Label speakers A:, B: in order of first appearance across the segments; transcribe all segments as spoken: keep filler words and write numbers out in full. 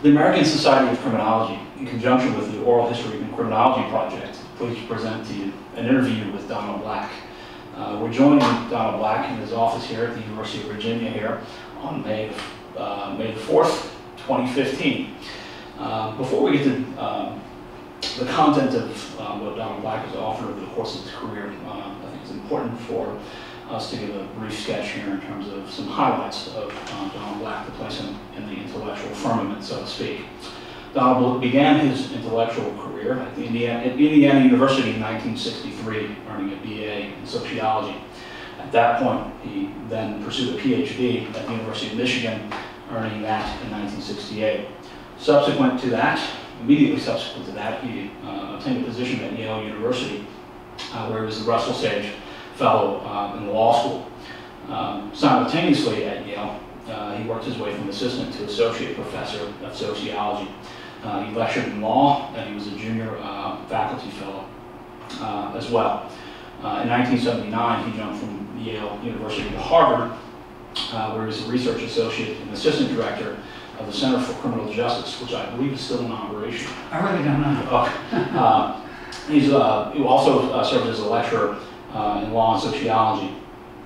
A: The American Society of Criminology, in conjunction with the Oral History and Criminology Project, pleased to present to you an interview with Donald Black. Uh, we're joining Donald Black in his office here at the University of Virginia here on May, uh, May the fourth, twenty fifteen. Uh, before we get to um, the content of uh, what Donald Black has offered over the course of his career, uh, I think it's important for us to give a brief sketch here in terms of some highlights of uh, Donald Black to place him in the intellectual firmament, so to speak. Donald began his intellectual career at, the Indiana, at Indiana University in nineteen sixty-three, earning a B A in sociology. At that point, he then pursued a P H D at the University of Michigan, earning that in nineteen sixty-eight. Subsequent to that, immediately subsequent to that, he uh, obtained a position at Yale University, uh, where he was the Russell Sage Fellow uh, in the law school. Um, simultaneously at Yale, uh, he worked his way from assistant to associate professor of sociology. Uh, he lectured in law, and he was a junior uh, faculty fellow uh, as well. Uh, in nineteen seventy-nine, he jumped from Yale University to Harvard, uh, where he was a research associate and assistant director of the Center for Criminal Justice, which I believe is still in operation.
B: I really don't know.
A: Oh. uh, he's uh, he also uh, served as a lecturer uh, in law and sociology.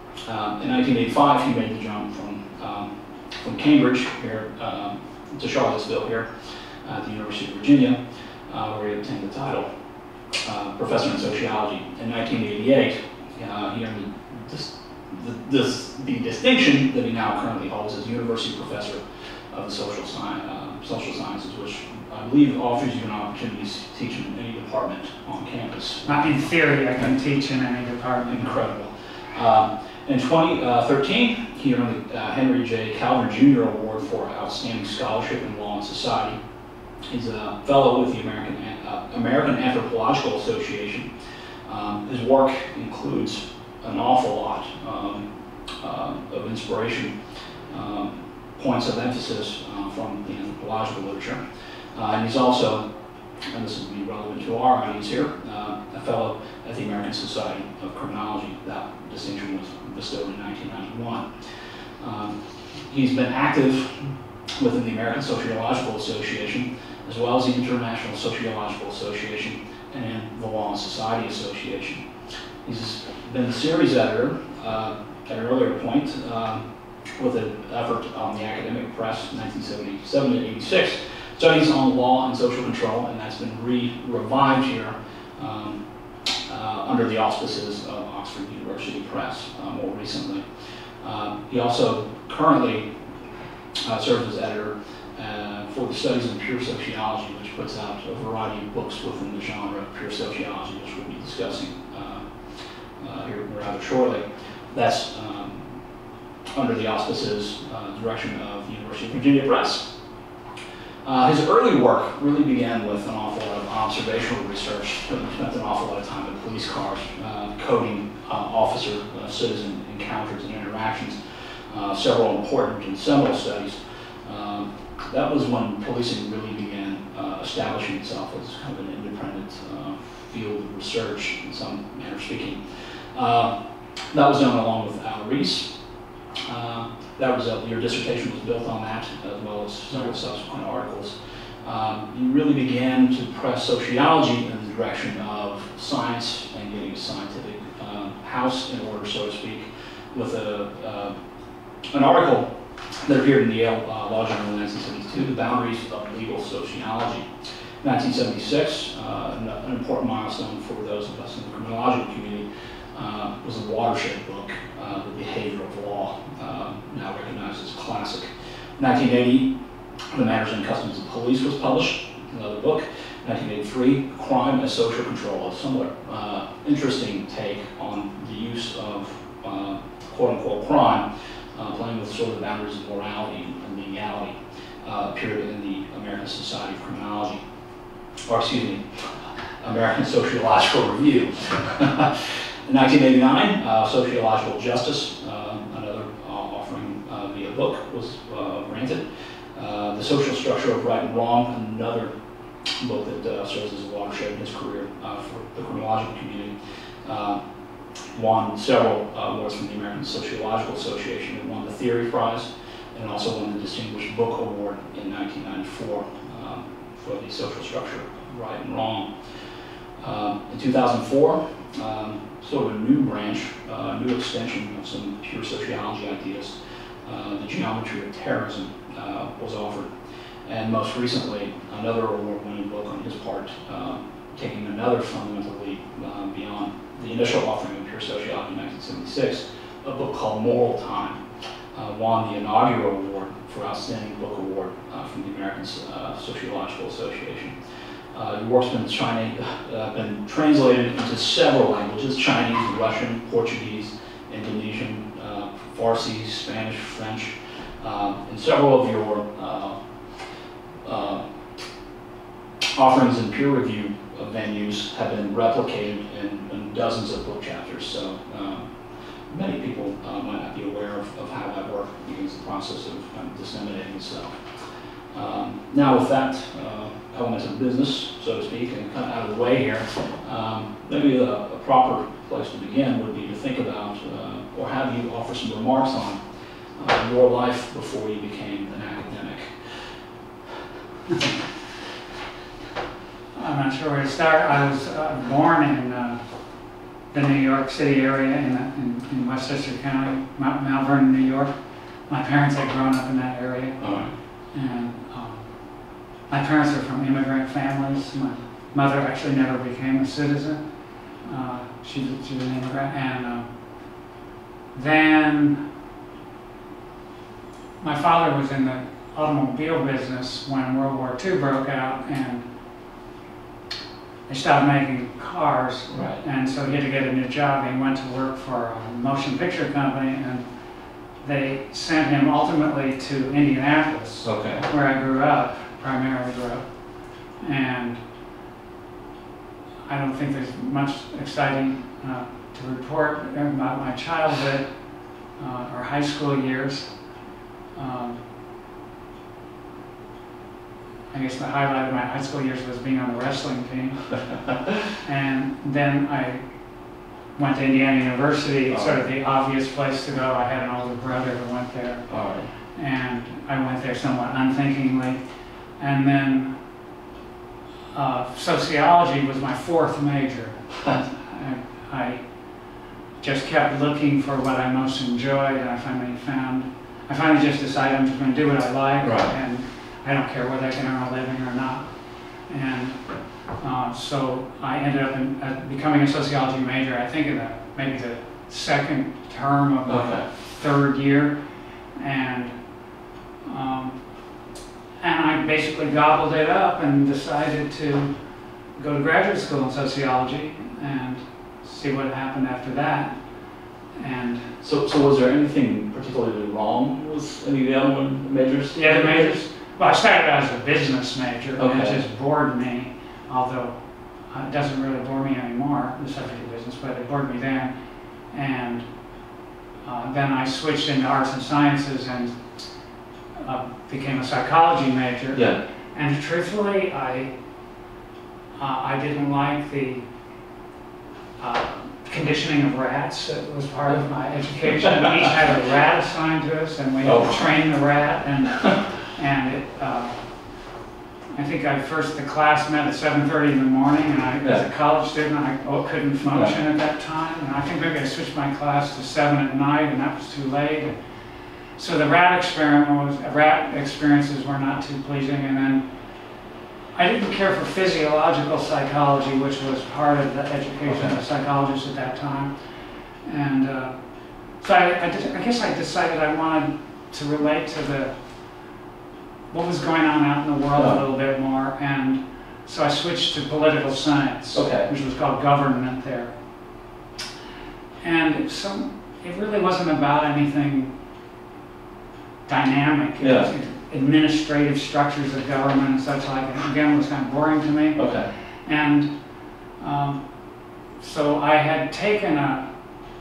A: Um, in nineteen eighty-five, he made the jump from um, from Cambridge here um, to Charlottesville here at the University of Virginia, uh, where he obtained the title uh, professor in sociology. In nineteen eighty-eight, uh, he earned this, the, this, the distinction that he now currently holds as university professor of the social, sci uh, social sciences, which I believe offers you an opportunity to teach in any department on campus.
B: Not in theory, I can teach in any department.
A: Incredible. Um, in twenty thirteen, he earned the uh, Henry J. Calvin Junior Award for Outstanding Scholarship in Law and Society. He's a fellow with the American, uh, American Anthropological Association. Um, his work includes an awful lot um, uh, of inspiration, um, points of emphasis uh, from the anthropological literature. Uh, and he's also, and this would be relevant to our audience here, uh, a fellow at the American Society of Criminology. That distinction was bestowed in nineteen ninety-one. Um, he's been active within the American Sociological Association, as well as the International Sociological Association and the Law and Society Association. He's been the series editor uh, at an earlier point uh, with an effort on the academic press in nineteen seventy-seven to eighty-six, studies on law and social control, and that's been re-revived here um, uh, under the auspices of Oxford University Press uh, more recently. Uh, he also currently uh, serves as editor uh, for the Studies in Pure Sociology, which puts out a variety of books within the genre of pure sociology, which we'll be discussing uh, uh, here rather shortly. That's um, under the auspices, uh, direction of the University of Virginia Press. Uh, his early work really began with an awful lot of observational research. He spent an awful lot of time in police cars, uh, coding uh, officer-citizen uh, encounters and interactions, uh, several important and seminal studies. Um, that was when policing really began uh, establishing itself as kind of an independent uh, field of research, in some manner of speaking. Uh, that was done along with Al Reese. Uh, that was uh, your dissertation was built on that, as well as several subsequent articles. Um, you really began to press sociology in the direction of science and getting a scientific uh, house in order, so to speak, with a, uh, an article that appeared in the Yale uh, Law Journal in nineteen seventy-two, The Boundaries of Legal Sociology. nineteen seventy-six, uh, an, an important milestone for those of us in the criminological community, uh, was a watershed book, uh, The Behavior of Law, uh, now recognized as a classic. nineteen eighty, The Manners and Customs of Police was published, another book. nineteen eighty-three, Crime as Social Control, a somewhat uh, interesting take on the use of uh, quote-unquote crime, uh, playing with sort of the boundaries of morality and legality, uh, appeared in the American Society of Criminology, or excuse me, American Sociological Review. In nineteen eighty-nine, uh, Sociological Justice, uh, another uh, offering uh, via book, was uh, granted. Uh, the Social Structure of Right and Wrong, another book that uh, serves as a watershed in his career uh, for the criminological community. Uh, won several uh, awards from the American Sociological Association. It won the Theory Prize and also won the Distinguished Book Award in nineteen ninety-four um, for the social structure of Right and Wrong. Um, in two thousand four, um, sort of a new branch, a uh, new extension of some pure sociology ideas, uh, the geometry of terrorism uh, was offered. And most recently, another award-winning book on his part, uh, taking another fundamental leap uh, beyond the initial offering of pure sociology in nineteen seventy-six, a book called Moral Time, uh, won the inaugural award for Outstanding Book Award uh, from the American uh, Sociological Association. Uh, your work's been, Chinese, uh, been translated into several languages: Chinese, Russian, Portuguese, Indonesian, uh, Farsi, Spanish, French, um, and several of your uh, uh, offerings in peer review venues have been replicated in, in dozens of book chapters. So um, many people uh, might not be aware of, of how that work begins the process of um, disseminating itself. Um, now with that uh, element of business, so to speak, and kind of out of the way here, um, maybe a, a proper place to begin would be to think about, uh, or have you offer some remarks on uh, your life before you became an academic.
B: I'm not sure where to start. I was uh, born in uh, the New York City area in, the, in, in Westchester County, Mount Malvern, New York. My parents had grown up in that area.
A: All right.
B: And um, my parents are from immigrant families. My mother actually never became a citizen. Uh, she, she was an immigrant. And uh, then my father was in the automobile business when World War Two broke out, and they stopped making cars.
A: Right.
B: And so he had to get a new job. He went to work for a motion picture company, and they sent him ultimately to Indianapolis,
A: Okay.
B: where I grew up, primarily grew up. And I don't think there's much exciting uh, to report about my childhood uh, or high school years. Um, I guess the highlight of my high school years was being on the wrestling team. And then I went to Indiana University,
A: oh.
B: sort of the obvious place to go. I had an older brother who went there.
A: All right.
B: And I went there somewhat unthinkingly. And then uh, sociology was my fourth major. I, I just kept looking for what I most enjoyed, and I finally found, I finally just decided I'm just going to do what I like,
A: right.
B: and I don't care whether I can earn a living or not. And uh, so I ended up in, uh, becoming a sociology major, I think in the, maybe the second term of my
A: okay.
B: third year. And um, and I basically gobbled it up and decided to go to graduate school in sociology and see what happened after that. And
A: So, so was there anything particularly wrong with any of the other one majors?
B: the other majors, well, I started out as a business major, and
A: Okay.
B: it just bored me, although uh, it doesn't really bore me anymore, the subject of business, but it bored me then. And uh, then I switched into arts and sciences and uh, became a psychology major.
A: Yeah.
B: And truthfully, I uh, I didn't like the uh, conditioning of rats. It was part of my education. We each had a rat assigned to us, and we had
A: Oh.
B: to train the rat. And and it, uh, I think I first the class met at seven thirty in the morning, and I,
A: Yeah.
B: as a college student, I oh, couldn't function at that time. And I think maybe I switched my class to seven at night, and that was too late. And so the rat experiment was rat experiences were not too pleasing. And then I didn't care for physiological psychology, which was part of the education
A: Okay.
B: of psychologists at that time. And uh, so I, I, did, I guess I decided I wanted to relate to the what was going on out in the world
A: Yeah.
B: a little bit more. And so I switched to political science,
A: Okay.
B: which was called government there. And it, some, it really wasn't about anything dynamic. It
A: Yeah.
B: was administrative structures of government and such like. And again, it was kind of boring to me.
A: Okay.
B: And um, so I had taken a,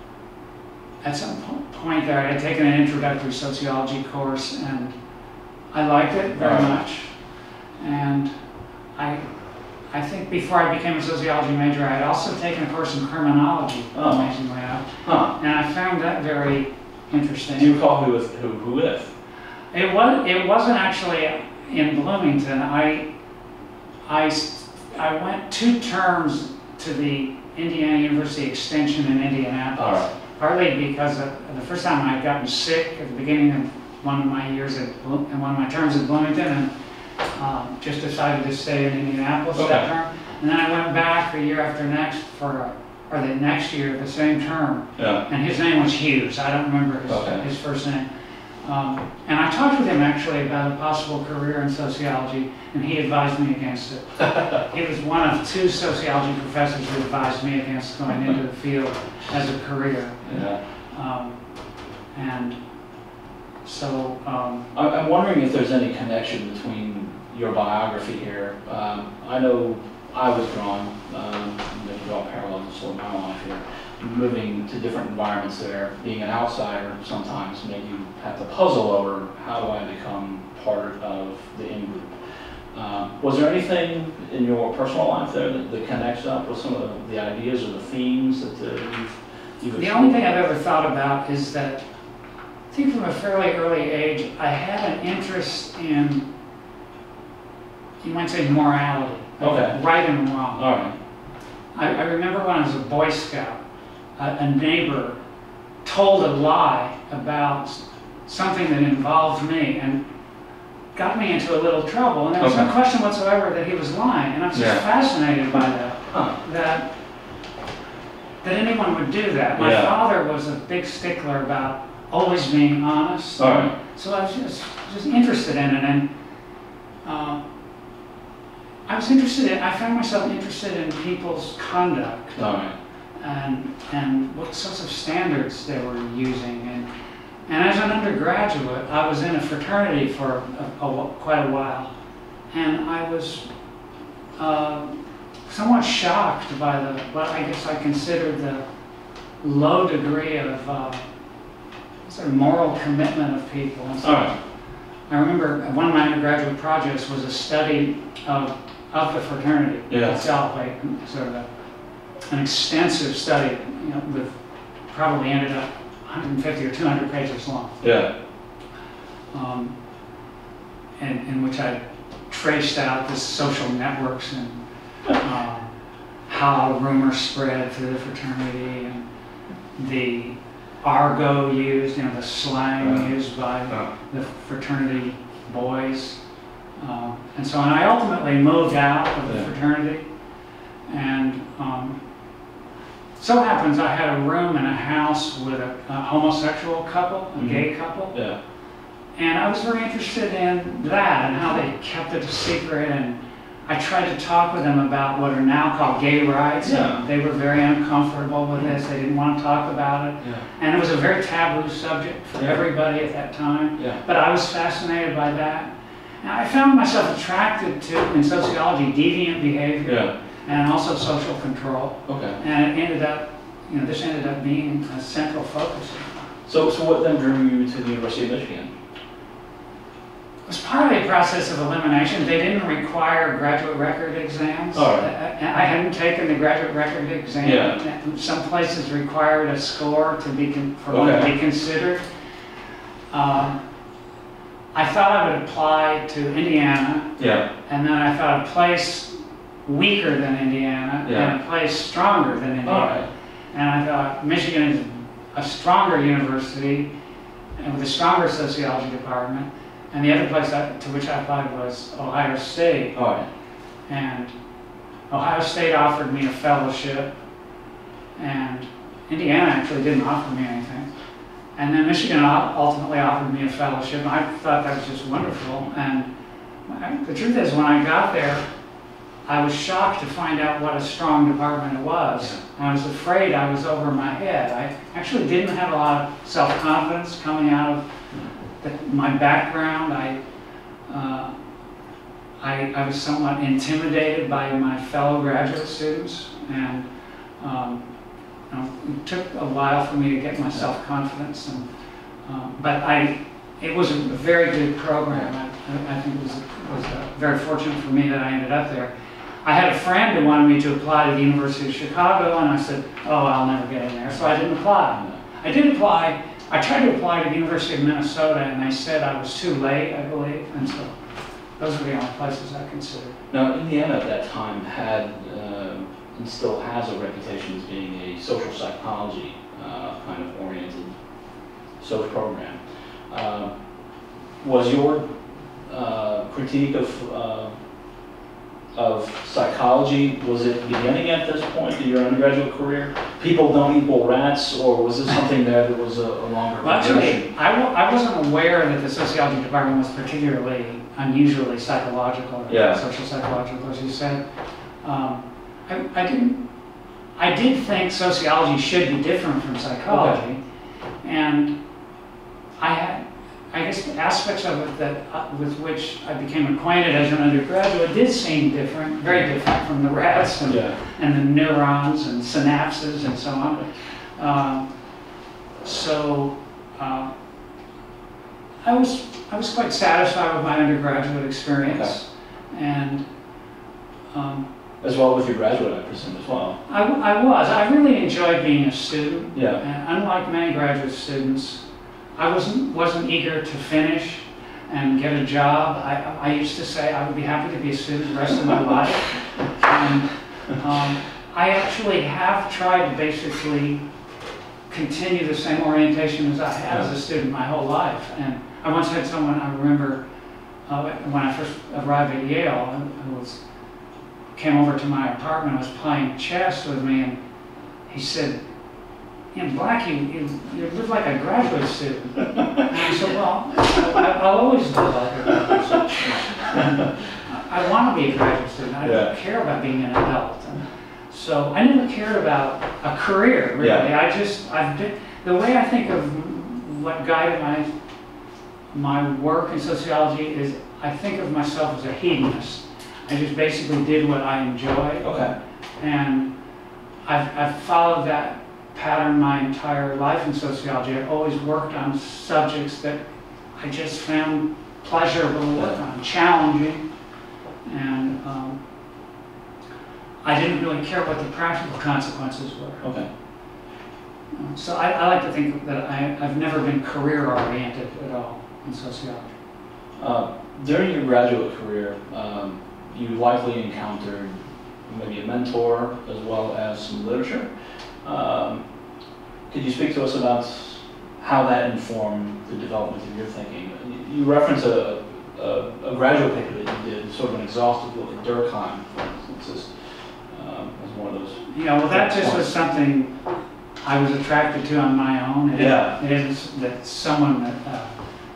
B: at some po- point there, I had taken an introductory sociology course, and I liked it very
A: Right.
B: much. And I, I think before I became a sociology major, I had also taken a course in criminology,
A: Oh.
B: amazingly enough.
A: Huh.
B: And I found that very interesting.
A: Do you recall who with who, who with?
B: It was. It wasn't actually in Bloomington. I, I, I went two terms to the Indiana University Extension in Indianapolis.
A: All right.
B: Partly because of the first time I had gotten sick at the beginning of one of my years at Blo in one of my terms at Bloomington, and um, just decided to stay in Indianapolis
A: Okay.
B: that term. And then I went back the year after next for, or the next year, the same term.
A: Yeah.
B: And his name was Hughes. I don't remember his,
A: Okay.
B: his first name. Um, and I talked with him actually about a possible career in sociology, and he advised me against it. He was one of two sociology professors who advised me against going into the field as a career.
A: Yeah.
B: Um, and so... Um,
A: I- I'm wondering if there's any connection between your biography here. Um, I know I was drawn, um, to draw parallels to my life here. Moving to different environments there, being an outsider sometimes made you have to puzzle over how do I become part of the in-group. Um, was there anything in your personal life there that, that connects up with some of the, the ideas or the themes that uh, you've, you've
B: the only thing I've ever thought about is that I think from a fairly early age I had an interest in, you might say, morality.
A: Okay.
B: Right and wrong.
A: All right.
B: I, I remember when I was a Boy Scout, a, a neighbor told a lie about something that involved me and got me into a little trouble. And there was
A: Okay.
B: no question whatsoever that he was lying. And I was just
A: Yeah.
B: fascinated by that,
A: Huh.
B: that, that anyone would do that. My
A: Yeah.
B: father was a big stickler about always being honest.
A: All right.
B: So I was just, just interested in it. And uh, I was interested in, I found myself interested in people's conduct.
A: All right.
B: And, and what sorts of standards they were using. And, and as an undergraduate, I was in a fraternity for a, a, quite a while. And I was uh, somewhat shocked by the, what I guess I considered the low degree of uh, sort of moral commitment of people. And so
A: All right.
B: I remember one of my undergraduate projects was a study of, of the fraternity
A: Yeah.
B: itself, like sort of a, an extensive study, you know, with probably ended up one hundred fifty or two hundred pages long,
A: Yeah.
B: um, in, in which I traced out the social networks and uh, how rumors spread through the fraternity and the argot used, you know, the slang
A: Uh,
B: used by
A: uh.
B: the fraternity boys. Uh, and so on. I ultimately moved out of the
A: Yeah.
B: fraternity, and um, so happens I had a room in a house with a, a homosexual couple, a
A: Mhm.
B: gay couple,
A: Yeah.
B: and I was very interested in that and how they kept it a secret. And I tried to talk with them about what are now called gay rights.
A: Yeah.
B: And they were very uncomfortable with this. They didn't want to talk about it.
A: Yeah.
B: And it was a very taboo subject for
A: Yeah.
B: everybody at that time.
A: Yeah.
B: But I was fascinated by that. And I found myself attracted to, in sociology, deviant behavior
A: Yeah.
B: and also social control.
A: Okay.
B: And it ended up, you know, this ended up being a central focus.
A: So, so what then drew you to the University of Michigan?
B: It was partly a process of elimination. They didn't require graduate record exams.
A: All right.
B: I, I hadn't taken the graduate record exam.
A: Yeah.
B: Some places required a score to be con for one to
A: Okay.
B: be considered. Um, I thought I would apply to Indiana,
A: Yeah.
B: and then I thought a place weaker than Indiana
A: Yeah.
B: and a place stronger than Indiana.
A: All right.
B: And I thought Michigan is a stronger university and with a stronger sociology department. And the other place I, to which I applied was Ohio State.
A: All right.
B: And Ohio State offered me a fellowship, and Indiana actually didn't offer me anything. And then Michigan ultimately offered me a fellowship. I thought that was just wonderful. And I, the truth is, when I got there, I was shocked to find out what a strong department it was.
A: Yeah.
B: I was afraid I was over my head. I actually didn't have a lot of self-confidence coming out of the, my background. I, uh, I, I was somewhat intimidated by my fellow graduate students, and um, you know, it took a while for me to get my self-confidence. And um, but I, it was a very good program. I, I think it was, it was uh, very fortunate for me that I ended up there. I had a friend who wanted me to apply to the University of Chicago, and I said, oh, I'll never get in there, so I didn't apply. I did apply I tried to apply to the University of Minnesota, and they said I was too late, I believe, and so those were the only places I considered.
A: Now, Indiana at that time had, uh, and still has a reputation as being a social psychology uh, kind of oriented social program. Uh, was your uh, critique of uh, of psychology, was it beginning at this point in your undergraduate career? People don't equal rats, or was this something there that was a, a longer
B: Well, actually,
A: progression?
B: I, w I wasn't aware that the sociology department was particularly unusually psychological, or
A: Yeah.
B: social psychological, as you said. Um, I, I didn't. I did think sociology should be different from psychology, and I had, I guess, aspects of it that uh, with which I became acquainted as an undergraduate did seem different, very different from the rats and,
A: Yeah.
B: and the neurons and synapses and so on. Um, so uh, I was I was quite satisfied with my undergraduate experience, okay. and. Um,
A: As well with your graduate, I presume, as well.
B: I, I was. I really enjoyed being a student.
A: Yeah.
B: And unlike many graduate students, I wasn't wasn't eager to finish and get a job. I, I used to say I would be happy to be a student the rest of my life. And um, I actually have tried to basically continue the same orientation as I had as a student my whole life. And I once had someone, I remember uh, when I first arrived at Yale, who was came over to my apartment, was playing chess with me, and he said, "In Black, you, you, you live like a graduate student." And I said, "Well, I, I'll always live like a graduate student. And I, I want to be a graduate student. I
A: Yeah.
B: don't care about being an adult." And so I never cared about a career, really.
A: Yeah.
B: I just, I've been, the way I think of what guided my, my work in sociology is I think of myself as a hedonist. I just basically did what I enjoyed,
A: Okay.
B: and I've, I've followed that pattern my entire life in sociology. I've always worked on subjects that I just found pleasurable to work on, challenging, and um, I didn't really care what the practical consequences were.
A: Okay.
B: Uh, so I, I like to think that I, I've never been career-oriented at all in sociology.
A: Uh, during your graduate career, um, you likely encountered maybe a mentor as well as some literature. Um, could you speak to us about how that informed the development of your thinking? You reference a, a, a graduate paper that you did, sort of an exhaustive look at Durkheim, for instance, as, um, as one of those.
B: Yeah, well, that just was something I was attracted to on my own. It,
A: Yeah.
B: it is that someone that uh,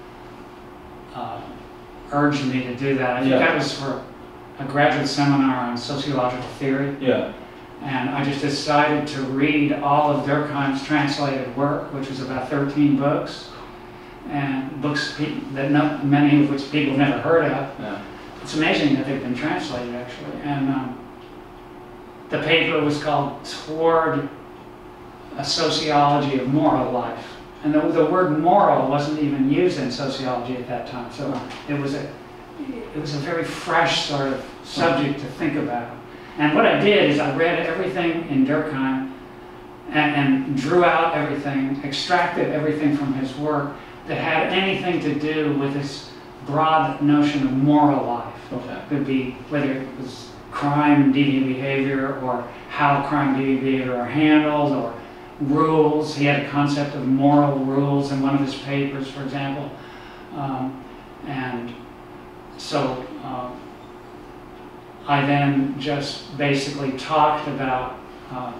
B: uh, urged me to do that. I think
A: Yeah.
B: that was for a graduate seminar on sociological theory.
A: Yeah.
B: And I just decided to read all of Durkheim's translated work, which was about thirteen books, and books pe that not, many of which people never heard of.
A: Yeah.
B: It's amazing that they've been translated, actually. And um, the paper was called Toward a Sociology of Moral Life. And the, the word moral wasn't even used in sociology at that time. So it was a, it was a very fresh sort of subject to think about. And what I did is I read everything in Durkheim and, and drew out everything, extracted everything from his work that had anything to do with this broad notion of moral life.
A: Okay.
B: It could be whether it was crime and deviant behavior, or how crime and deviant behavior are handled, or rules. He had a concept of moral rules in one of his papers, for example. Um, and so uh, I then just basically talked about uh,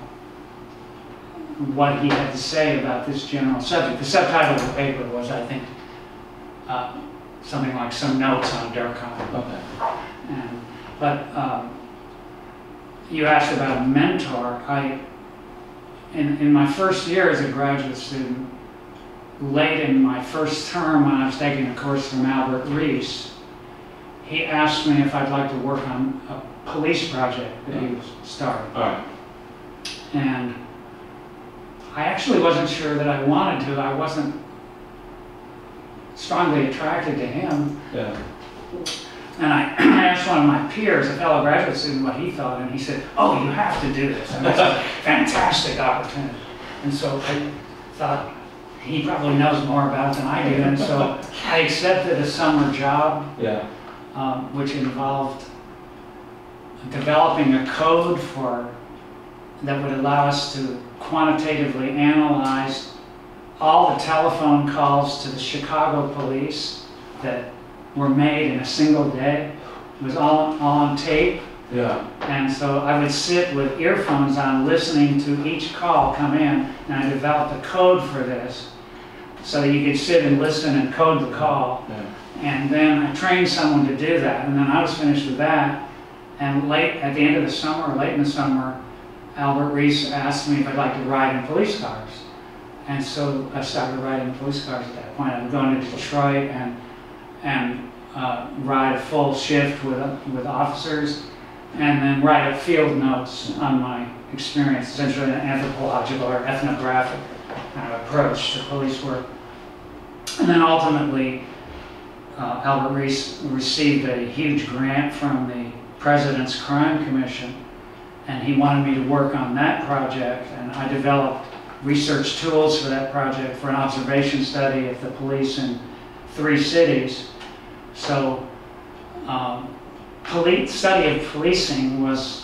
B: what he had to say about this general subject. The subtitle of the paper was, I think, uh, something like Some Notes on Durkheim.
A: Okay.
B: And, but um, you asked about a mentor. I, in, in my first year as a graduate student, late in my first term when I was taking a course from Albert Rees, he asked me if I'd like to work on a police project that he was starting.
A: All right.
B: And I actually wasn't sure that I wanted to. I wasn't strongly attracted to him.
A: Yeah.
B: And I asked one of my peers, a fellow graduate student, what he thought, and he said, "Oh, you have to do this. And that's a fantastic opportunity." And so I thought, he probably knows more about it than I do, and so I accepted a summer job,
A: Yeah.
B: um, which involved developing a code for that would allow us to quantitatively analyze all the telephone calls to the Chicago police that were made in a single day. It was all, all on tape.
A: Yeah.
B: And so I would sit with earphones on listening to each call come in, and I developed a code for this so that you could sit and listen and code the call.
A: Yeah.
B: And then I trained someone to do that, and then I was finished with that. And late, at the end of the summer, or late in the summer, Albert Rees asked me if I'd like to ride in police cars. And so I started riding police cars at that point. I would go into Detroit and, and uh, ride a full shift with, with officers, and then write up field notes on my experience, essentially an anthropological or ethnographic kind of approach to police work. And then ultimately, uh, Albert Rees received a huge grant from the President's Crime Commission, and he wanted me to work on that project, and I developed research tools for that project for an observation study of the police in three cities. So, um, Police, study of policing was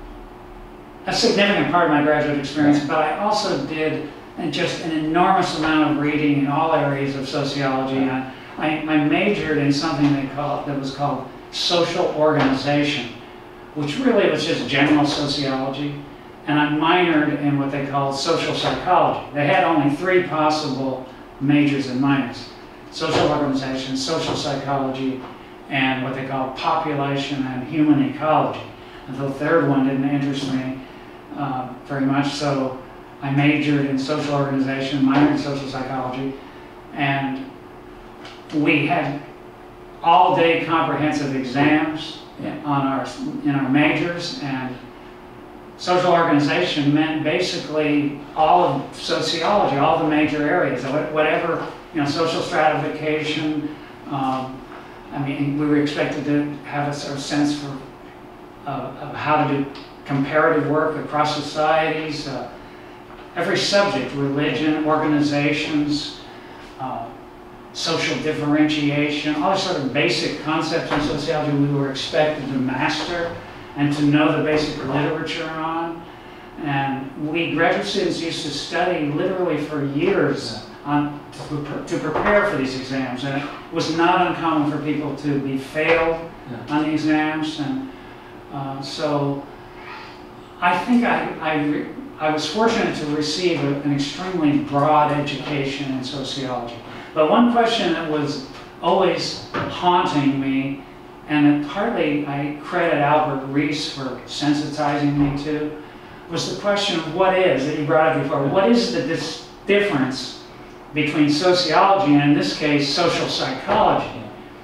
B: a significant part of my graduate experience, but I also did just an enormous amount of reading in all areas of sociology. I, I, I majored in something they call, that was called social organization, which really was just general sociology, and I minored in what they called social psychology. They had only three possible majors and minors: social organization, social psychology, and what they call population and human ecology. And the third one didn't interest me uh, very much, so I majored in social organization, minored in social psychology, and we had all-day comprehensive exams on our, in our majors, and social organization meant basically all of sociology, all the major areas, whatever, you know, social stratification. Um, I mean, we were expected to have a sort of sense for uh, of how to do comparative work across societies, uh, every subject, religion, organizations, uh, social differentiation, all the sort of basic concepts in sociology we were expected to master and to know the basic literature on. And we graduate students used to study literally for years on, to, to prepare for these exams, and it was not uncommon for people to be failed yeah. on the exams. And uh, so I think I, I, re I was fortunate to receive a, an extremely broad education in sociology. But one question that was always haunting me, and that partly I credit Albert Rees for sensitizing me to, was the question of what is, that you brought up before, what is the dis difference between sociology and, in this case, social psychology?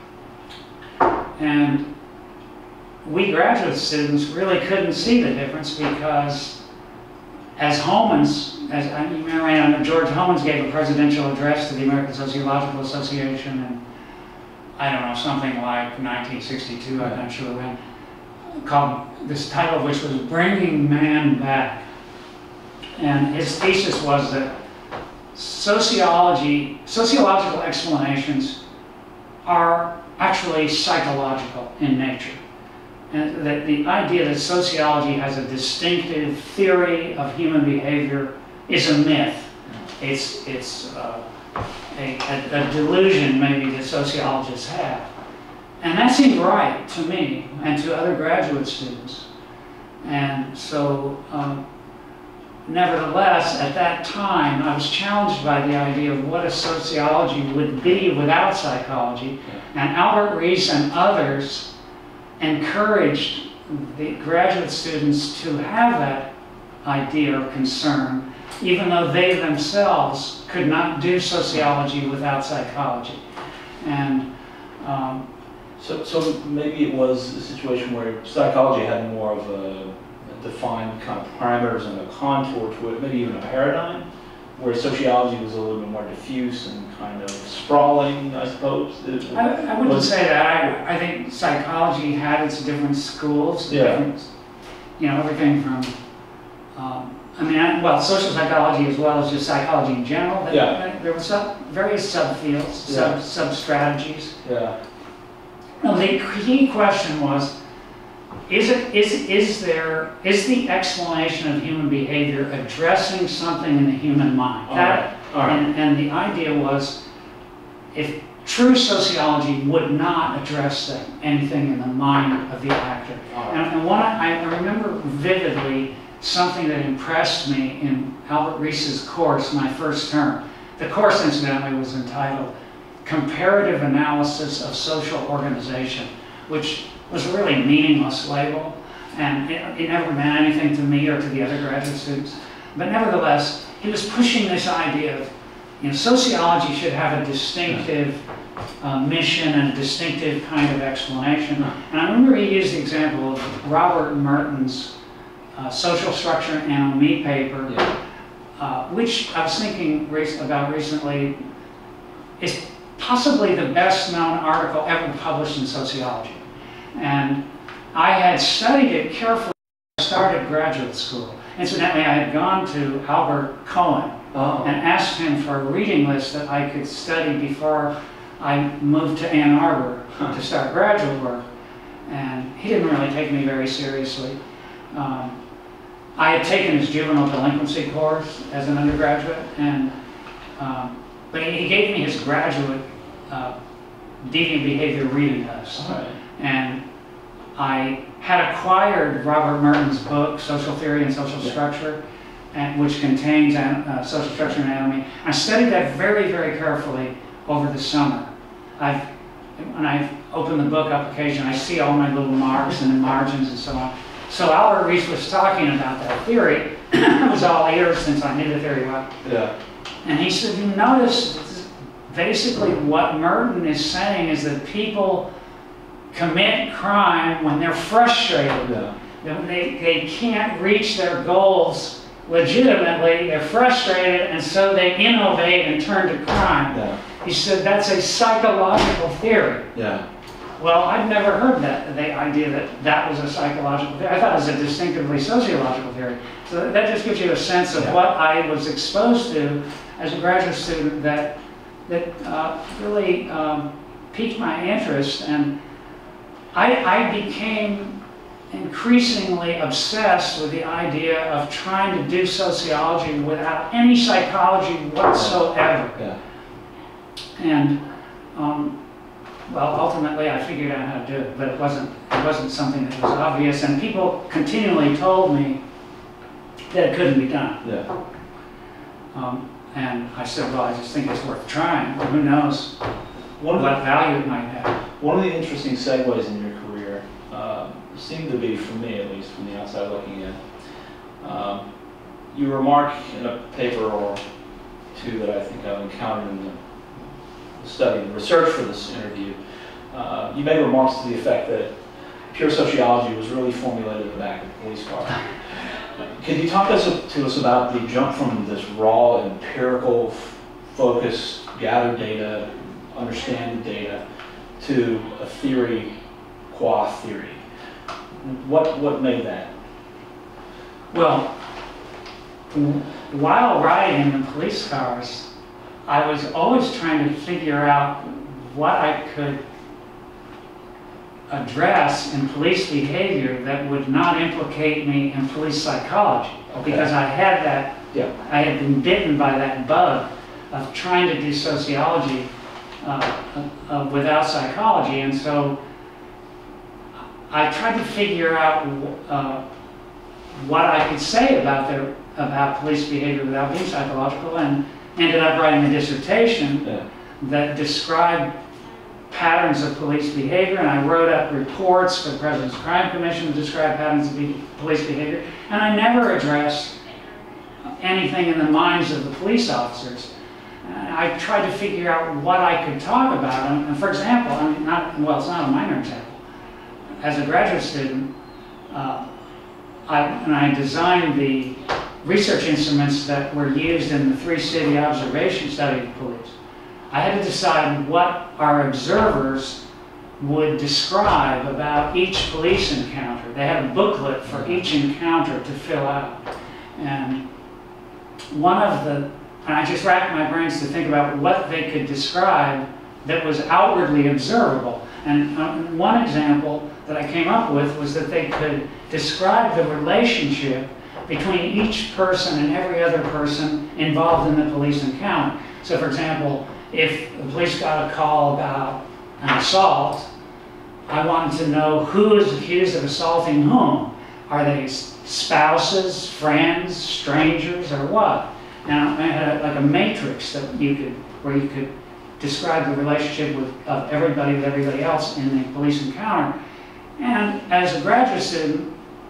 B: And we graduate students really couldn't see the difference because, as Homans, as I remember, George Homans gave a presidential address to the American Sociological Association in, I don't know, something like nineteen sixty-two, I'm not sure when, called, this title of which was Bringing Man Back. And his thesis was that sociology, sociological explanations are actually psychological in nature. And that the idea that sociology has a distinctive theory of human behavior is a myth. It's, it's uh, a, a, a delusion maybe that sociologists have. And that seemed right to me and to other graduate students. And so, um, nevertheless, at that time, I was challenged by the idea of what a sociology would be without psychology. And Albert Rees and others encouraged the graduate students to have that idea or concern, even though they themselves could not do sociology without psychology. And um,
A: so, so maybe it was a situation where psychology had more of a defined kind of parameters and a contour to it, maybe even a paradigm, where sociology was a little bit more diffuse and kind of sprawling, I suppose. It,
B: I, I wouldn't
A: was,
B: say that. I, I think psychology had its different schools,
A: yeah.
B: different, you know, everything from um, I mean, I, well, social psychology as well as just psychology in general. That,
A: Yeah.
B: There were sub, various subfields,
A: Yeah.
B: sub, sub-strategies.
A: Yeah.
B: And the key question was, is it, is, is there, is the explanation of human behavior addressing something in the human mind?
A: All
B: That,
A: right. All right.
B: and, and the idea was, if true sociology would not address that, anything in the mind of the actor.
A: All right.
B: And, and one, I, I remember vividly something that impressed me in Albert Rees's course, my first term. The course, incidentally, was entitled Comparative Analysis of Social Organization, which was a really meaningless label, and it, it never meant anything to me or to the other graduate students. But nevertheless, he was pushing this idea of, you know, sociology should have a distinctive uh, mission and a distinctive kind of explanation. And I remember he used the example of Robert Merton's uh, Social Structure and Anomie paper,
A: Yeah.
B: uh, which I was thinking rec about recently, is possibly the best known article ever published in sociology. And I had studied it carefully when I started graduate school. Incidentally, I had gone to Albert Cohen
A: Oh.
B: and asked him for a reading list that I could study before I moved to Ann Arbor
A: Huh.
B: to start graduate work. And he didn't really take me very seriously. Um, I had taken his juvenile delinquency course as an undergraduate, and um, but he, he gave me his graduate uh, deviant behavior reading list.
A: All right.
B: And I had acquired Robert Merton's book, Social Theory and Social
A: Yeah.
B: Structure, and, which contains uh, social structure and anatomy. I studied that very, very carefully over the summer. I've, when I open the book up occasionally, I see all my little marks and the margins and so on. So Albert Rees was talking about that theory. I was all ears since I knew the theory well.
A: Yeah.
B: And he said, you notice basically what Merton is saying is that people commit crime when they're frustrated.
A: Yeah.
B: When they, they can't reach their goals legitimately, they're frustrated, and so they innovate and turn to crime.
A: Yeah.
B: He said that's a psychological theory.
A: Yeah.
B: Well, I'd never heard that, the idea that that was a psychological theory. I thought it was a distinctively sociological theory. So that just gives you a sense of
A: Yeah.
B: what I was exposed to as a graduate student that, that uh, really um, piqued my interest. And I, I became increasingly obsessed with the idea of trying to do sociology without any psychology whatsoever.
A: Yeah.
B: And um, well, ultimately I figured out how to do it, but it wasn't, it wasn't something that was obvious, and people continually told me that it couldn't be done.
A: Yeah.
B: Um, and I said, well, I just think it's worth trying. Who knows
A: One of
B: what
A: the,
B: value it might have.
A: one of the interesting segues in your career uh, seemed to be, for me at least, from the outside looking in. Um, you remark in a paper or two that I think I've encountered in the study and research for this interview, uh, you made remarks to the effect that pure sociology was really formulated in the back of the police car. Could you talk us, to us about the jump from this raw, empirical, focus, gather data, understand the data, to a theory qua theory? What, what made that?
B: Well, while riding in the police cars, I was always trying to figure out what I could address in police behavior that would not implicate me in police psychology.
A: Okay.
B: Because I had that,
A: Yeah.
B: I had been bitten by that bug of trying to do sociology uh, uh, without psychology, and so I tried to figure out uh, what I could say about their about police behavior without being psychological, and ended up writing a dissertation
A: Yeah.
B: that described patterns of police behavior, and I wrote up reports for the President's Crime Commission to describe patterns of be police behavior, and I never addressed anything in the minds of the police officers. And I tried to figure out what I could talk about, and, and for example, I mean, not, well, it's not a minor example. As a graduate student, uh, I, and I designed the research instruments that were used in the three-city observation study of police. I had to decide what our observers would describe about each police encounter. They had a booklet for each encounter to fill out. And one of the, and I just racked my brains to think about what they could describe that was outwardly observable. And um, one example that I came up with was that they could describe the relationship between each person and every other person involved in the police encounter. So for example, if the police got a call about an assault, I wanted to know who is accused of assaulting whom. Are they spouses, friends, strangers, or what? Now, I had a, like a matrix that you could, where you could describe the relationship with, of everybody with everybody else in the police encounter. And as a graduate student,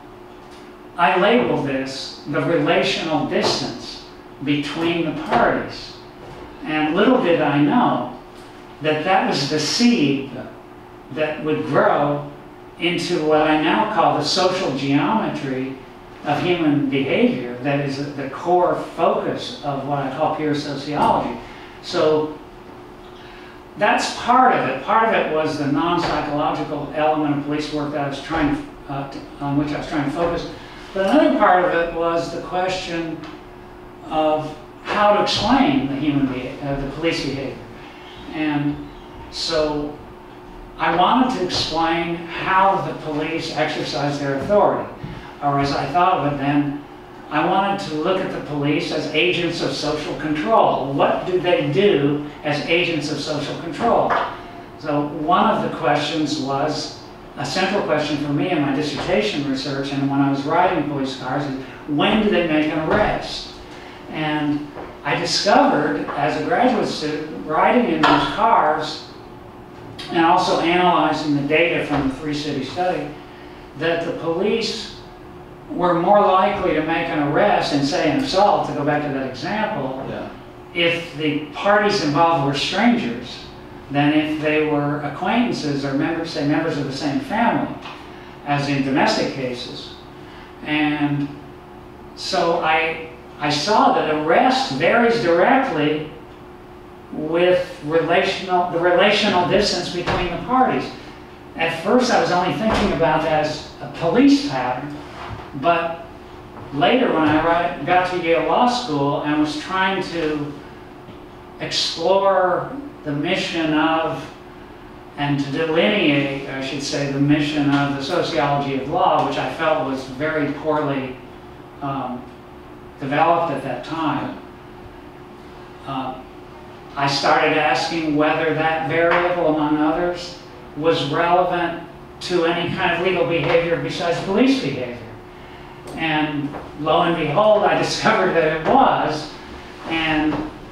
B: I labeled this the relational distance between the parties. And little did I know that that was the seed that would grow into what I now call the social geometry of human behavior, that is the core focus of what I call pure sociology. So that's part of it. Part of it was the non-psychological element of police work that I was trying, uh, to, on which I was trying to focus. But another part of it was the question of how to explain the human behavior, uh, the police behavior. And so I wanted to explain how the police exercise their authority. Or as I thought of it then, I wanted to look at the police as agents of social control. What do they do as agents of social control? So one of the questions was, a central question for me in my dissertation research and when I was riding police cars is, when do they make an arrest? And I discovered as a graduate student, riding in those cars and also analyzing the data from the three-city study, that the police were more likely to make an arrest and say an assault, to go back to that example, yeah, if the parties involved were strangers than if they were acquaintances or members, say members of the same family, as in domestic cases. And so I, I saw that arrest varies directly with relational, the relational distance between the parties. At first I was only thinking about that as a police pattern, but later when I got to Yale Law School and was trying to explore the mission of, and to delineate, I should say, the mission of the sociology of law, which I felt was very poorly um, developed at that time, uh, I started asking whether that variable, among others, was relevant to any kind of legal behavior besides police behavior. And lo and behold, I discovered that it was. And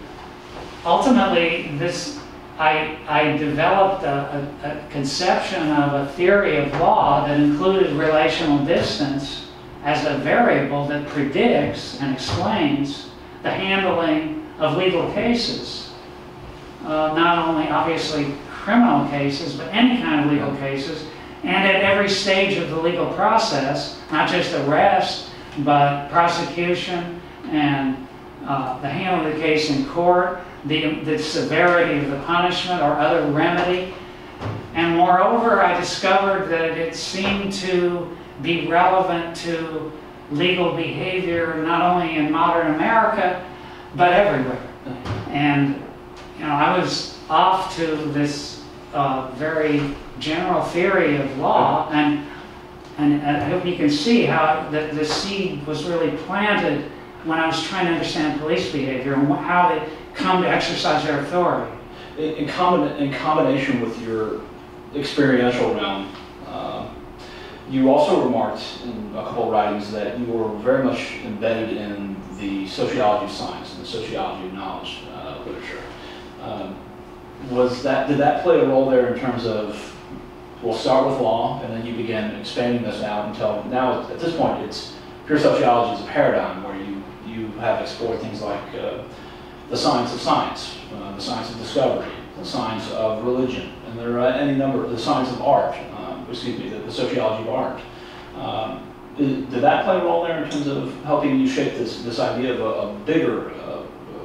B: ultimately, this, I, I developed a, a, a conception of a theory of law that included relational distance as a variable that predicts and explains the handling of legal cases. Uh, not only, obviously, criminal cases, but any kind of legal cases, and at every stage of the legal process, not just arrest, but prosecution and uh, the handling of the case in court, the, the severity of the punishment or other remedy. And moreover, I discovered that it seemed to be relevant to legal behavior not only in modern America, but everywhere. And you know, I was off to this uh, very general theory of law, and, and and I hope you can see how the, the seed was really planted when I was trying to understand police behavior and how they come to exercise their authority.
A: In, in, combina in combination with your experiential realm, uh, you also remarked in a couple of writings that you were very much embedded in the sociology of science and the sociology of knowledge uh, literature. Um, was that, did that play a role there in terms of, we'll start with law, and then you began expanding this out until now, at this point, it's pure sociology is a paradigm where you, you have explored things like uh, the science of science, uh, the science of discovery, the science of religion, and there are any number, the science of art, um, excuse me, the, the sociology of art. Um, did, did that play a role there in terms of helping you shape this, this idea of a, a bigger uh,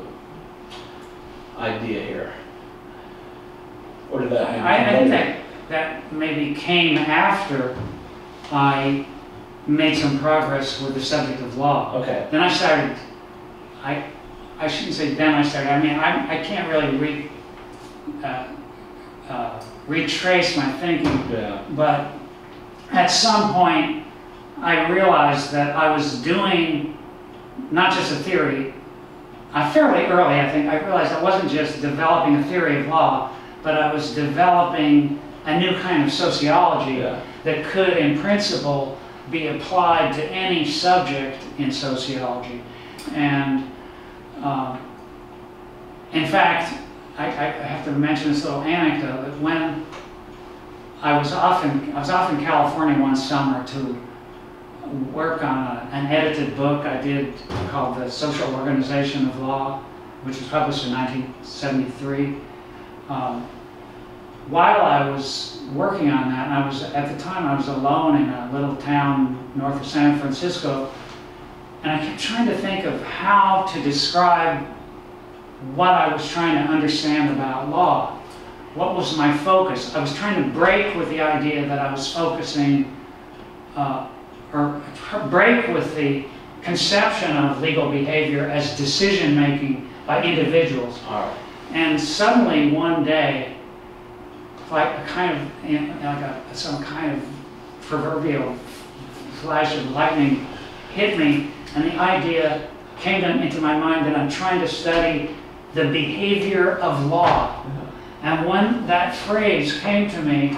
A: uh, idea here? Or did that
B: I, I think that, that maybe came after I made some progress with the subject of law.
A: Okay.
B: Then I started, I, I shouldn't say then I started, I mean, I, I can't really re, uh, uh, retrace my thinking,
A: Yeah.
B: but at some point I realized that I was doing not just a theory, uh, fairly early I think, I realized I wasn't just developing a theory of law, but I was developing a new kind of sociology
A: Yeah.
B: that could in principle be applied to any subject in sociology. And um, in fact, I, I have to mention this little anecdote that when I was off in, I was off in California one summer to work on a, an edited book I did called The Social Organization of Law, which was published in nineteen seventy-three. Um, while I was working on that, and I was, at the time I was alone in a little town north of San Francisco, and I kept trying to think of how to describe what I was trying to understand about law. What was my focus? I was trying to break with the idea that I was focusing, uh, or break with the conception of legal behavior as decision-making by individuals.
A: All right.
B: And suddenly one day, like a kind of, you know, like a, some kind of proverbial flash of lightning hit me, and the idea came into my mind that I'm trying to study the behavior of law. And when that phrase came to me,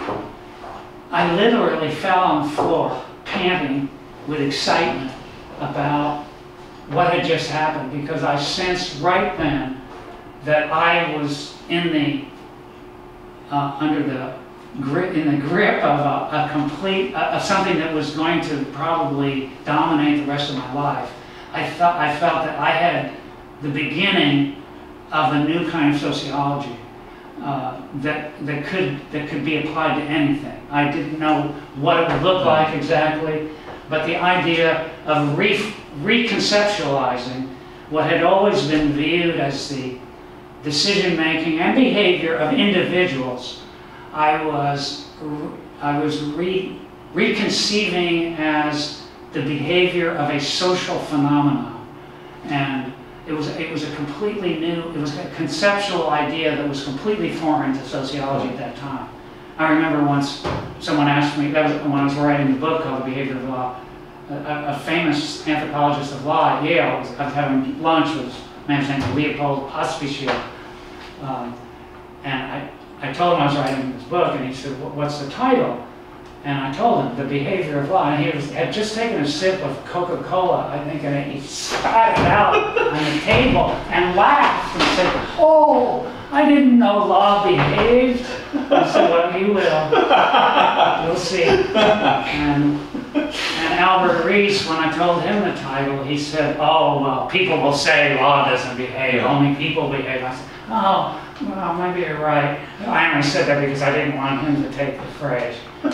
B: I literally fell on the floor, panting with excitement about what had just happened, because I sensed right then that I was in the uh, under the grip in the grip of a, a complete uh, of something that was going to probably dominate the rest of my life. I felt I felt that I had the beginning of a new kind of sociology uh, that that could that could be applied to anything. I didn't know what it would look like exactly, but the idea of re reconceptualizing what had always been viewed as the decision-making and behavior of individuals, I was I was re reconceiving as the behavior of a social phenomenon, and it was it was a completely new, it was a conceptual idea that was completely foreign to sociology at that time. I remember once someone asked me, that was when I was writing the book called The Behavior of Law, a, a famous anthropologist of law at Yale, I was having lunch with a man named Leopold Hospicio, um, and I, I told him I was writing this book, and he said, "What's the title?" And I told him, The Behavior of Law, and he was, had just taken a sip of Coca-Cola, I think, and he spat it out on the table and laughed and said, "Oh, I didn't know law behaved." I said, "Well, you will. You'll see." And, and Albert Rees, when I told him the title, he said, "Oh, well, people will say law doesn't behave, only people behave." I said, "Oh, well, maybe you're right." I only said that because I didn't want him to take the phrase. But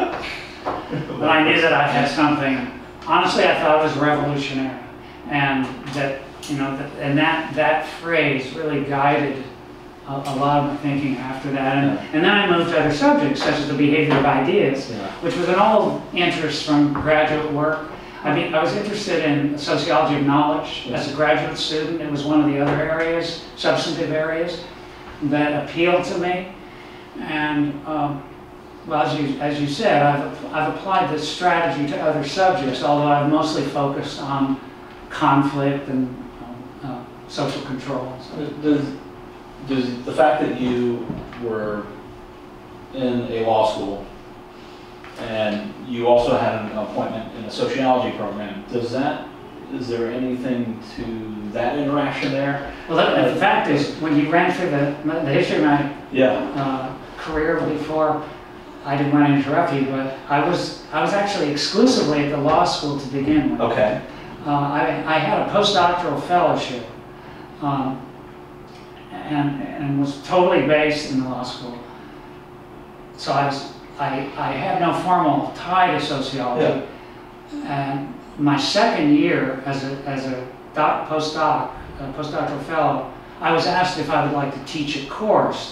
B: I knew that I had something, honestly, I thought it was revolutionary. And that, you know, that, and that, that phrase really guided a, a lot of my thinking after that. And, yeah. and then I moved to other subjects, such as the behavior of ideas, yeah. which was an old interest from graduate work. I mean, I was interested in sociology of knowledge yeah. as a graduate student. It was one of the other areas, substantive areas, that appealed to me. And, um, well, as you, as you said, I've, I've applied this strategy to other subjects, although I've mostly focused on conflict and um, uh, social control. So.
A: Does, does the fact that you were in a law school and you also had an appointment in a sociology program, does that, is there anything to that interaction there?
B: Well, the, the fact is, when you ran through the, the history of my
A: yeah.
B: uh, career before, I didn't want to interrupt you, but I was I was actually exclusively at the law school to begin with.
A: Okay.
B: Uh, I, I had a postdoctoral fellowship, um, and and was totally based in the law school. So I was I I had no formal tie to sociology. Yeah. And my second year as a as a doc, postdoc a postdoctoral fellow, I was asked if I would like to teach a course.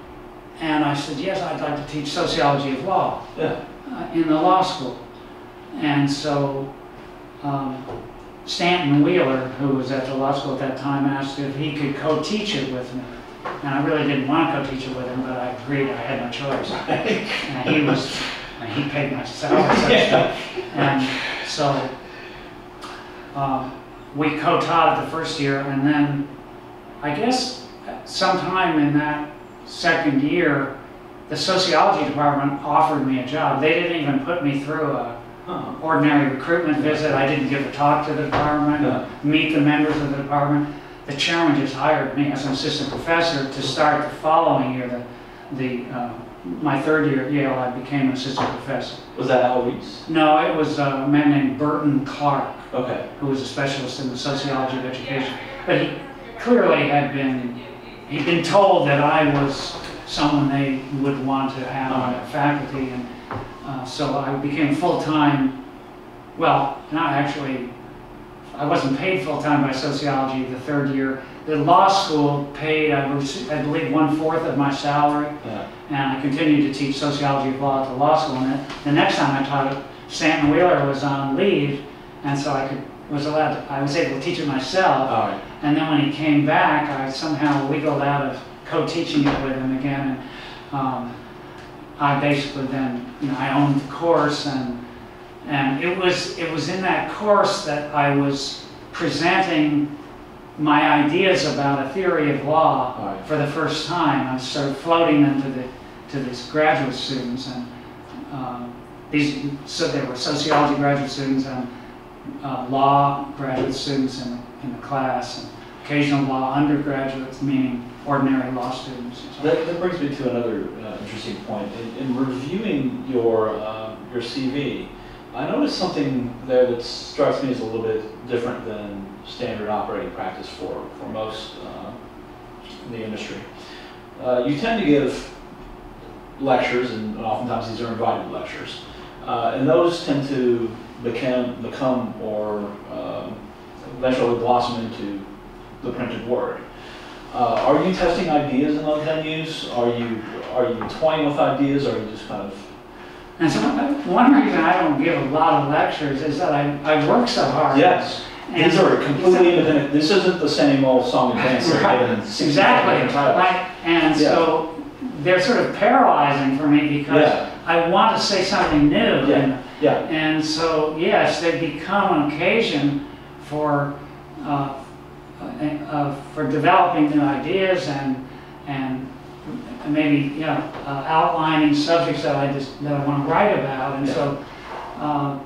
B: And I said, yes, I'd like to teach sociology of law
A: yeah.
B: uh, in the law school. and so um, Stanton Wheeler, who was at the law school at that time, asked if he could co-teach it with me. And I really didn't want to co-teach it with him, but I agreed. I had no choice. And he was, and he paid my salary, so to speak. And so um, we co-taught it the first year, and then I guess sometime in that second year, the sociology department offered me a job. They didn't even put me through a uh, ordinary recruitment visit. I didn't give a talk to the department,
A: yeah.
B: meet the members of the department. The chairman just hired me as an assistant professor to start the following year. The, the uh, my third year at Yale, I became an assistant professor.
A: Was that Al Reese?
B: No, it was a man named Burton Clark,
A: okay.
B: who was a specialist in the sociology of education. But he clearly had been, he'd been told that I was someone they would want to have on their faculty, and uh, so I became full-time, well, not actually, I wasn't paid full-time by sociology the third year. The law school paid, I, was, I believe, one-fourth of my salary,
A: yeah.
B: and I continued to teach sociology of law at the law school. And the next time I taught it, Stanton Wheeler was on leave, and so I could was allowed to, I was able to teach it myself.
A: All right.
B: And then when he came back, I somehow wiggled out of co-teaching it with him again, and um, I basically then, you know, I owned the course, and and it was it was in that course that I was presenting my ideas about a theory of law
A: right.
B: for the first time. I started floating them to the to these graduate students, and um, these so there were sociology graduate students and uh, law graduate students in in the class, and occasional law undergraduates, meaning ordinary law students.
A: That, that brings me to another uh, interesting point. In, in reviewing your uh, your C V, I noticed something there that strikes me as a little bit different than standard operating practice for, for most uh, in the industry. Uh, you tend to give lectures, and oftentimes these are invited lectures, uh, and those tend to become, become or um, eventually blossom into the printed word. Uh, are you testing ideas in those venues? Are you are you toying with ideas, or are you just kind of...
B: And so one reason I don't give a lot of lectures is that I, I work so hard.
A: Yes.
B: And
A: these are completely independent. This isn't the same old song and dance that
B: right.
A: given
B: Exactly. Right. And
A: yeah.
B: so they're sort of paralyzing for me because yeah. I want to say something new.
A: Yeah.
B: And,
A: yeah.
B: and so, yes, they become an occasion for uh, uh, for developing new ideas and and maybe you know uh, outlining subjects that I just that I want to write about. And yeah. so. Uh,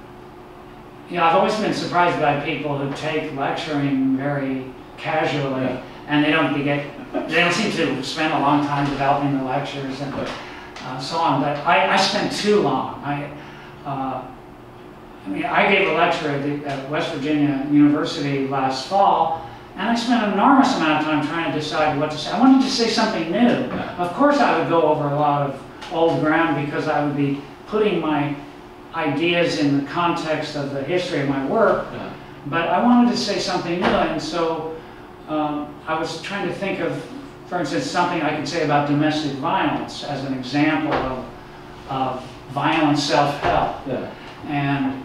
B: You know, I've always been surprised by people who take lecturing very casually, yeah. and they don't get, they don't seem to spend a long time developing the lectures and uh, so on. But I, I spent too long. I, uh, I mean, I gave a lecture at, the, at West Virginia University last fall, and I spent an enormous amount of time trying to decide what to say. I wanted to say something new. Yeah. Of course, I would go over a lot of old ground because I would be putting my ideas in the context of the history of my work, yeah. but I wanted to say something new, and so um, I was trying to think of, for instance, something I could say about domestic violence as an example of, of violent self-help.
A: Yeah.
B: And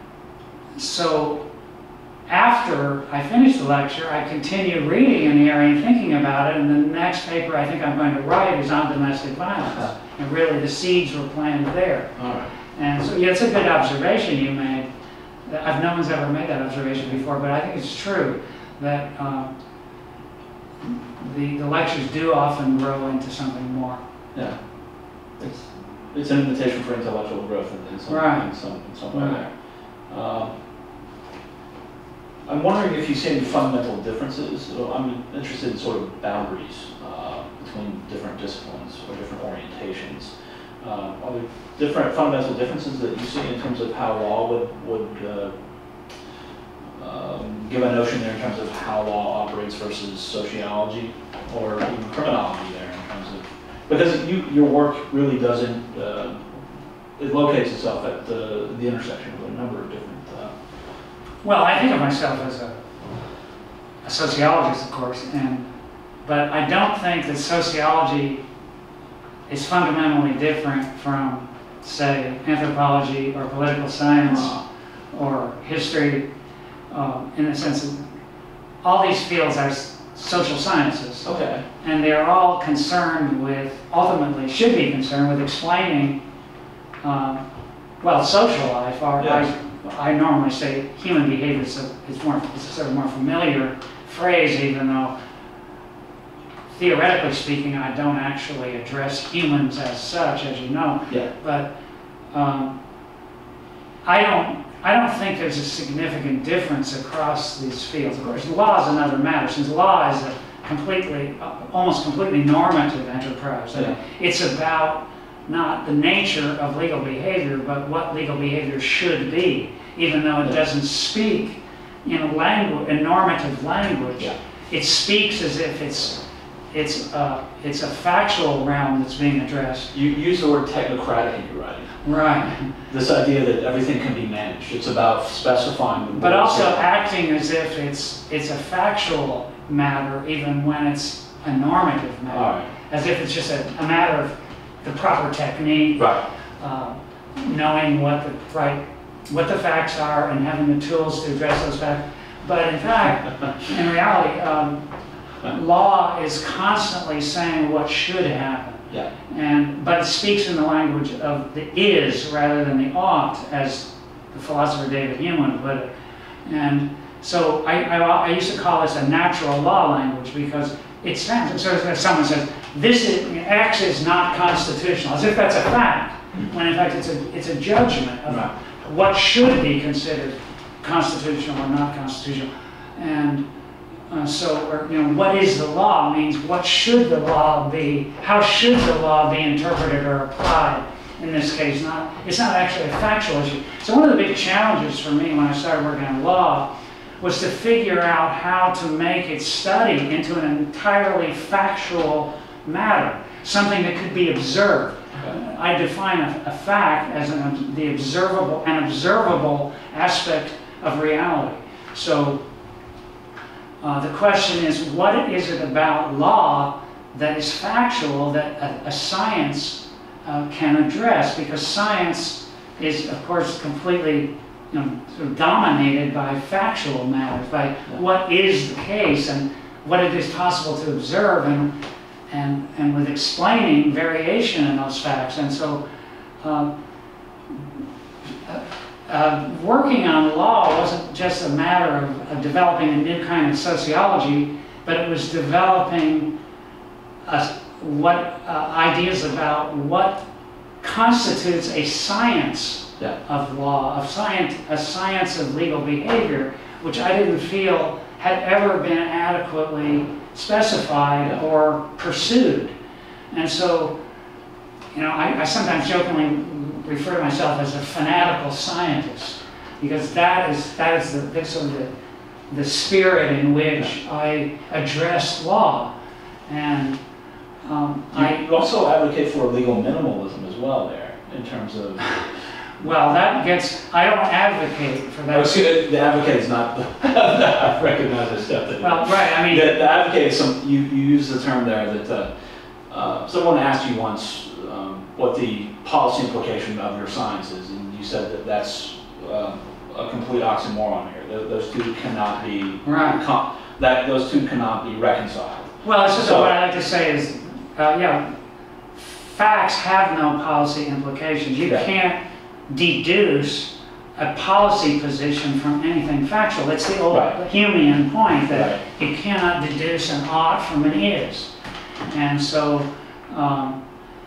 B: so after I finished the lecture, I continued reading in the area and thinking about it, and the next paper I think I'm going to write is on domestic violence. Yeah. And really the seeds were planted there.
A: All right.
B: And so, yeah, it's a good observation you made. I've, no one's ever made that observation before, but I think it's true that um, the, the lectures do often grow into something more.
A: Yeah. It's, it's an invitation for intellectual growth in, in some,
B: right.
A: in some, in some way there. Um, I'm wondering if you see any fundamental differences. I'm interested in sort of boundaries uh, between different disciplines or different orientations. Uh, are there different fundamental differences that you see in terms of how law would, would uh, um, give a notion there in terms of how law operates versus sociology or even criminology there in terms of, because you, your work really doesn't, uh, it locates itself at the, the intersection of a number of different... Uh,
B: well, I think of myself as a, a sociologist, of course, and but I don't think that sociology is fundamentally different from say, anthropology or political science
A: Uh,
B: or history, um, in the sense of all these fields are s- social sciences.
A: okay.
B: And they are all concerned with, ultimately should be concerned with explaining, um, well, social life. Or
A: Yes.
B: I, I normally say human behavior is a, is more, is a sort of more familiar phrase, even though theoretically speaking, I don't actually address humans as such, as you know.
A: Yeah.
B: But um, I don't. I don't think there's a significant difference across these fields. Of course, law is another matter, since law is a completely, uh, almost completely normative enterprise.
A: Yeah.
B: It's about not the nature of legal behavior, but what legal behavior should be, even though it
A: Yeah.
B: doesn't speak in a language, in normative language.
A: Yeah.
B: It speaks as if it's it's a, it's a factual realm that's being addressed.
A: You use the word technocratic in your writing.
B: Right.
A: This idea that everything can be managed. It's about specifying the
B: But
A: rules.
B: also acting as if it's it's a factual matter, even when it's a normative matter.
A: All right.
B: As if it's just a, a matter of the proper technique,
A: Right.
B: uh, knowing what the right, what the facts are, and having the tools to address those facts. But in fact, in reality, um, law is constantly saying what should happen.
A: Yeah.
B: And, but it speaks in the language of the is rather than the ought, as the philosopher David Hume would put it. And so I, I, I used to call this a natural law language, because it sounds, so if someone says, this is, X is not constitutional, as if that's a fact, when in fact it's a, it's a judgment of
A: Right.
B: what should be considered constitutional or not constitutional. And Uh, so, or, you know, what is the law means what should the law be, how should the law be interpreted or applied in this case. Not, it's not actually a factual issue. So one of the big challenges for me when I started working on law was to figure out how to make its study into an entirely factual matter, something that could be observed.
A: Okay.
B: I define a, a fact as an, the observable, an observable aspect of reality. So Uh, the question is, what is it about law that is factual that a, a science uh, can address? Because science is, of course, completely, you know, sort of dominated by factual matters, by what is the case and what it is possible to observe, and and and with explaining variation in those facts. And so, um, Uh, working on law wasn't just a matter of, of developing a new kind of sociology, but it was developing a, what uh, ideas about what constitutes a science
A: Yeah.
B: of law, of science, a science of legal behavior, which I didn't feel had ever been adequately specified
A: Yeah.
B: or pursued. And so, you know, I, I sometimes jokingly refer to myself as a fanatical scientist, because that is that is the, the sort of the, the spirit in which I address law. And um, I
A: You also advocate for legal minimalism as well there, in terms of...
B: well, that gets, I don't advocate for that.
A: Oh, excuse, the advocate is not, I recognize the step that...
B: Well, right, I mean...
A: The, the advocate is some, you, you use the term there that, uh, uh, someone asked you once um, what the policy implication of your science is, and you said that that's uh, a complete oxymoron here. Th those two cannot be...
B: Right.
A: Com that those two cannot be reconciled.
B: Well, it's just
A: So-
B: what I like to say is, uh, yeah, facts have no policy implications. You
A: Yeah.
B: can't deduce a policy position from anything factual. It's the old
A: Right.
B: Humean point that
A: Right.
B: you cannot deduce an ought from an is. And so, um,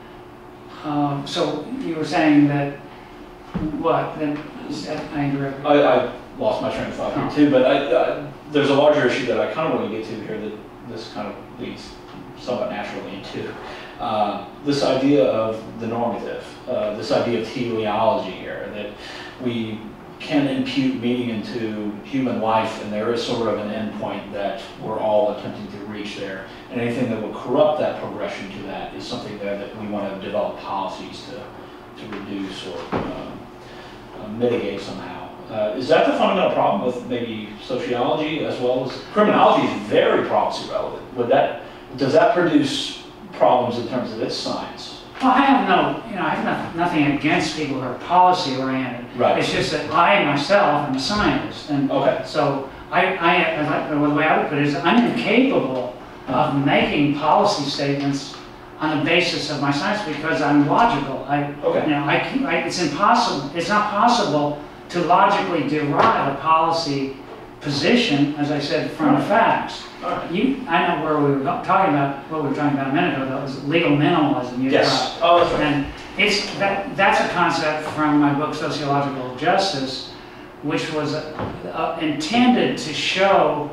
B: um, so you were saying that, what, that, I interrupted.
A: I, I lost my train of thought here too, but I, uh, there's a larger issue that I kind of want to get to here that this kind of leads somewhat naturally into. Uh, this idea of the normative, uh, this idea of teleology here, that we can impute meaning into human life, and there is sort of an endpoint that we're all attempting to reach there. And anything that would corrupt that progression to that is something there that we want to develop policies to, to reduce or um, uh, mitigate somehow. Uh, is that the fundamental problem with maybe sociology as well as criminology? Is very policy relevant. Would that, does that produce problems in terms of its science?
B: Well, I have no, you know, I have no, nothing against people who are policy oriented.
A: Right.
B: It's just that I myself am a scientist, and
A: Okay.
B: so I, I, the way I would put it is, I'm incapable of making policy statements on the basis of my science because I'm logical. I,
A: Okay.
B: you know, I, can- I, it's impossible. It's not possible to logically derive a policy position, as I said, from the facts.
A: All right.
B: You, I know where we were go- talking about, what we were talking about a minute ago, that was legal minimalism. You
A: Yes.
B: brought.
A: Oh, that's right.
B: And it's, that, that's a concept from my book, Sociological Justice, which was uh, uh, intended to show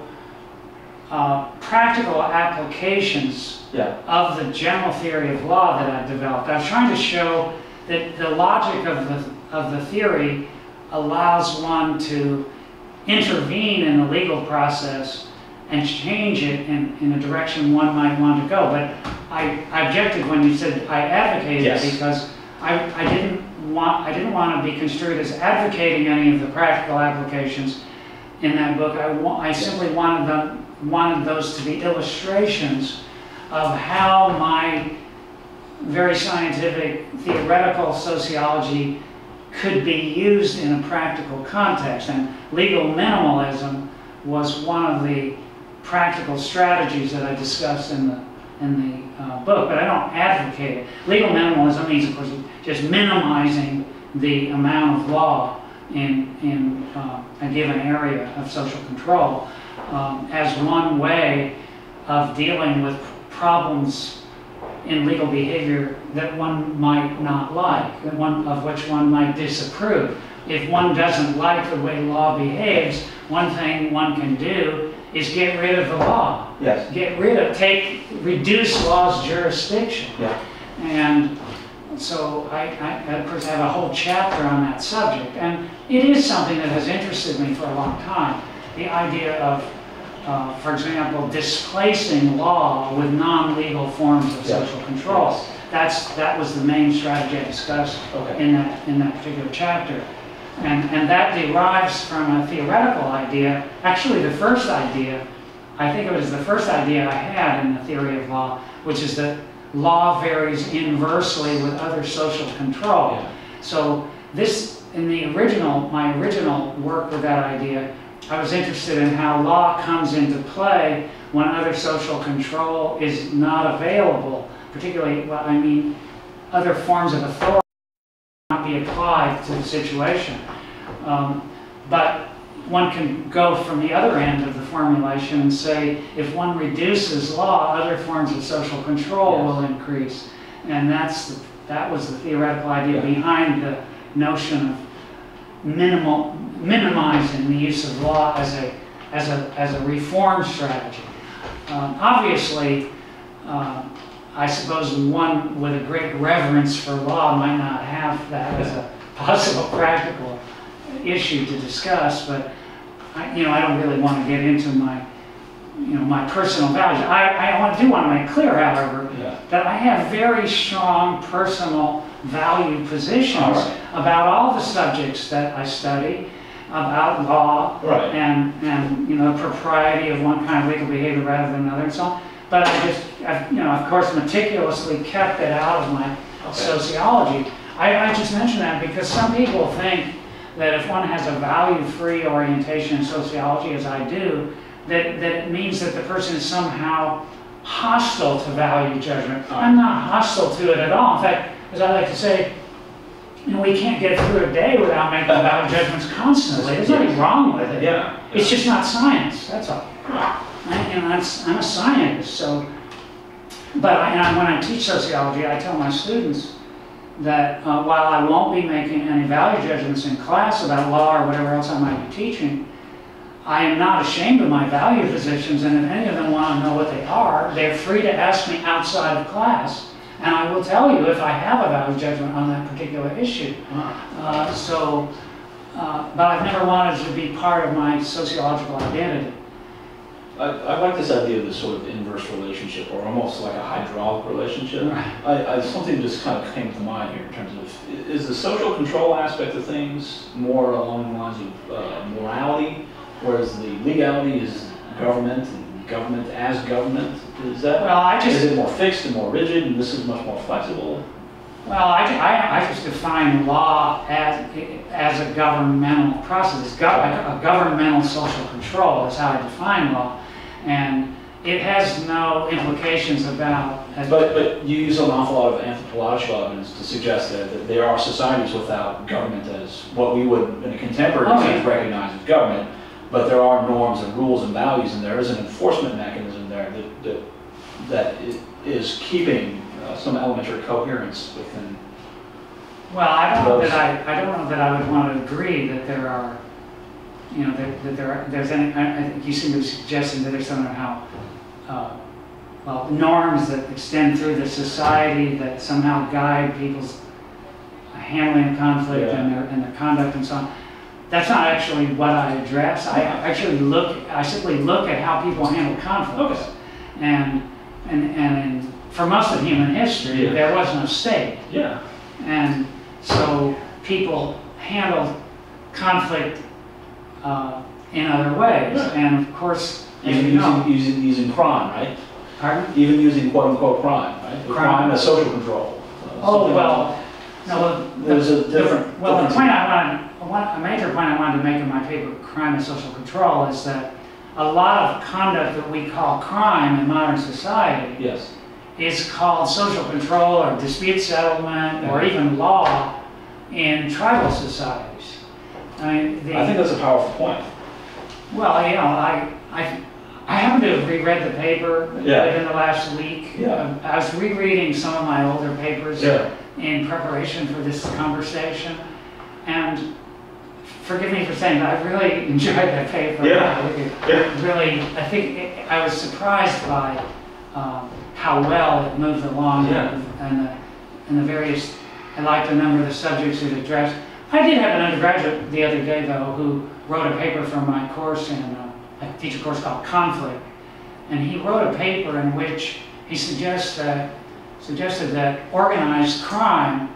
B: uh, practical applications
A: Yeah.
B: of the general theory of law that I've developed. I was trying to show that the logic of the, of the theory allows one to intervene in the legal process and change it in, in a direction one might want to go. But I, I objected when you said I advocated
A: Yes.
B: it because I, I didn't want I didn't want to be construed as advocating any of the practical applications in that book. I, wa I simply wanted them wanted those to be illustrations of how my very scientific theoretical sociology could be used in a practical context. And legal minimalism was one of the practical strategies that I discussed in the in the uh, book, but I don't advocate it. Legal minimalism means, of course, just minimizing the amount of law in, in uh, a given area of social control um, as one way of dealing with problems in legal behavior that one might not like, and one of which one might disapprove. If one doesn't like the way law behaves, one thing one can do is get rid of the law.
A: Yes.
B: Get rid of, take, reduce law's jurisdiction.
A: Yeah.
B: And so I, I, of course, I have a whole chapter on that subject. And it is something that has interested me for a long time. The idea of, uh, for example, displacing law with non-legal forms of
A: Yes.
B: social control.
A: Yes.
B: That's, that was the main strategy I discussed
A: Okay.
B: in that, in that particular chapter. And, and that derives from a theoretical idea. Actually, the first idea, I think it was the first idea I had in the theory of law, which is that law varies inversely with other social control.
A: Yeah.
B: So this, in the original, my original work with that idea, I was interested in how law comes into play when other social control is not available, particularly, well, I mean, other forms of authority not be applied to the situation. Um, but one can go from the other end of the formulation and say, if one reduces law, other forms of social control
A: Yes.
B: will increase. And that's the, that was the theoretical idea
A: Yeah.
B: behind the notion of minimal, minimizing the use of law as a, as a, as a reform strategy. Um, obviously, uh, I suppose one with a great reverence for law might not have that as a possible practical issue to discuss, but I, you know, I don't really want to get into my, you know, my personal values. I, I want, do want to make clear, however,
A: Yeah.
B: that I have very strong personal value positions
A: All right.
B: about all the subjects that I study, about law
A: Right.
B: and, and you know, propriety of one kind of legal behavior rather than another and so on. But I just, I've, you know, of course, meticulously kept it out of my
A: Okay.
B: sociology. I, I just mention that because some people think that if one has a value-free orientation in sociology, as I do, that, that it means that the person is somehow hostile to value judgment.
A: Oh.
B: I'm not hostile to it at all. In fact, as I like to say, you know, we can't get through a day without making value judgments constantly. There's nothing wrong with it.
A: Yeah.
B: It's just not science, that's all. I, you know, I'm, I'm a scientist, so, but I, and I, when I teach sociology, I tell my students that uh, while I won't be making any value judgments in class about law or whatever else I might be teaching, I am not ashamed of my value positions, and if any of them want to know what they are, they're free to ask me outside of class, and I will tell you if I have a value judgment on that particular issue. Uh, so, uh, but I've never wanted to be part of my sociological identity.
A: I, I like this idea of this sort of inverse relationship, or almost like a hydraulic relationship.
B: Right.
A: I, I, something just kind of came to mind here in terms of, is the social control aspect of things more along the lines of uh, morality, whereas the legality is government and government as government? Is that,
B: Well, I just,
A: is it more fixed and more rigid, and this is much more flexible?
B: Well, I, I, I just define law as, as a governmental process. Go, a governmental social control is how I define law. And it has no implications about...
A: But, but you use an awful lot of anthropological evidence to suggest that, that there are societies without government as what we would, in a contemporary
B: oh,
A: sense,
B: yeah.
A: recognize as government. But there are norms and rules and values, and there is an enforcement mechanism there that, that, that is keeping uh, some elementary coherence within.
B: Well, I don't know
A: those.
B: that I, I don't know that I would want to agree that there are, you know, that, that there are, there's any. I, I think you seem to be suggesting that there's somehow, uh, well, norms that extend through the society that somehow guide people's handling of conflict
A: Yeah.
B: and their and their conduct and so on. That's not actually what I address. I actually look, I simply look at how people handle conflicts.
A: Okay.
B: And, and, and in, for most of human history,
A: Yeah.
B: there was no state.
A: Yeah.
B: And so people handled conflict uh, in other ways.
A: Yeah.
B: And of course, as
A: Even
B: you know,
A: using, using, using crime, right?
B: pardon?
A: Even using quote unquote crime, right? The
B: Crime.
A: crime as social control. Uh,
B: Oh,
A: something
B: well, no, the,
A: There's a different-
B: the, well, the
A: different-
B: point I wanted, one, a major point I wanted to make in my paper, Crime and Social Control, is that a lot of conduct that we call crime in modern society
A: Yes.
B: is called social control or dispute settlement or
A: Yeah.
B: even law in tribal societies. I mean, the,
A: I think that's a powerful point.
B: well, you know, I, I, I happen to have reread the paper
A: Yeah.
B: within the last week.
A: Yeah.
B: Um, I was rereading some of my older papers
A: Yeah.
B: in preparation for this conversation, and forgive me for saying that I really enjoyed that paper.
A: Yeah.
B: It,
A: Yeah.
B: really, I think it, I was surprised by um, how well it moved along
A: Yeah.
B: and, the, and the various, I liked a number of the subjects it addressed. I did have an undergraduate the other day, though, who wrote a paper for my course in, uh, I teach a course called Conflict, and he wrote a paper in which he suggests that, suggested that organized crime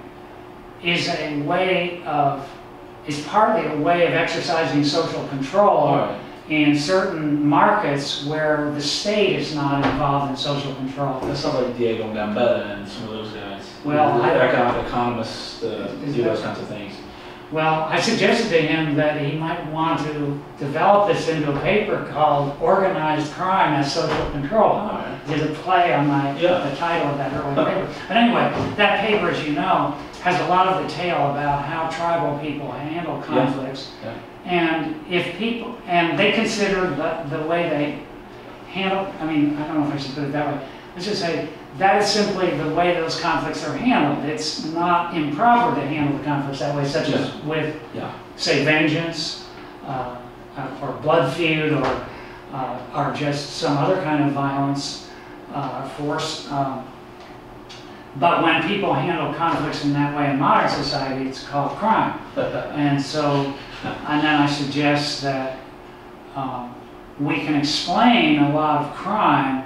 B: is a way of, is partly a way of exercising social control
A: All right.
B: in certain markets where the state is not involved in social control.
A: That sounds like Diego Gambetta and some of those guys.
B: Well,
A: the
B: I-
A: economic economists uh,
B: Is
A: do
B: that-
A: those kinds of things.
B: Well, I suggested to him that he might want to develop this into a paper called Organized Crime as Social Control.
A: All right.
B: There's a play on my,
A: Yeah.
B: the title of that early paper. But anyway, that paper, as you know, has a lot of detail about how tribal people handle conflicts.
A: Yeah.
B: And if people, and they consider the, the way they handle, I mean, I don't know if I should put it that way. Let's just say that is simply the way those conflicts are handled. It's not improper to handle the conflicts that way, such as with,
A: Yeah.
B: say, vengeance, uh, uh, or blood feud, or, uh, or just some other kind of violence, uh, force. Um, but when people handle conflicts in that way in modern society, it's called crime. And so, and then I suggest that um, we can explain a lot of crime,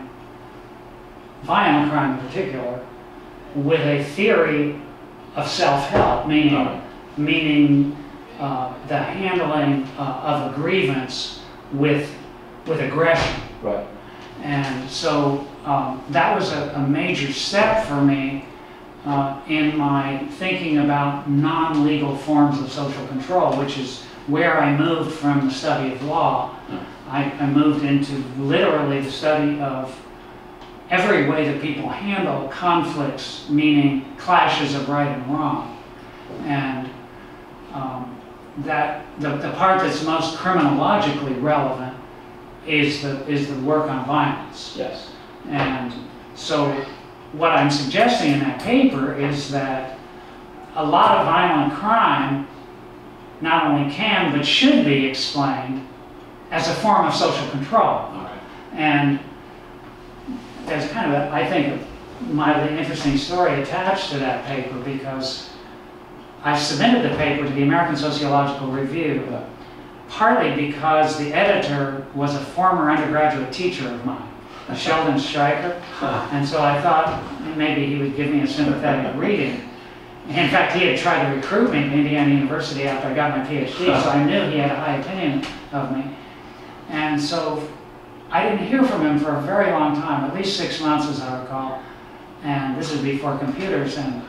B: violent crime in particular, with a theory of self-help, meaning,
A: All right.
B: meaning uh, the handling uh, of a grievance with, with aggression.
A: Right.
B: And so um, that was a, a major step for me uh, in my thinking about non-legal forms of social control, which is where I moved from the study of law. I, I moved into literally the study of every way that people handle conflicts, meaning clashes of right and wrong. And um, that the, the part that's most criminologically relevant is the, is the work on violence.
A: Yes.
B: And so what I'm suggesting in that paper is that a lot of violent crime not only can but should be explained as a form of social control.
A: All right.
B: And there's kind of, a, I think, a mildly interesting story attached to that paper, because I submitted the paper to the American Sociological Review, partly because the editor was a former undergraduate teacher of mine, Sheldon Stryker, and so I thought maybe he would give me a sympathetic reading. In fact, he had tried to recruit me to Indiana University after I got my PhD, so I knew he had a high opinion of me. And so I didn't hear from him for a very long time, at least six months as I recall, and this is before computers, and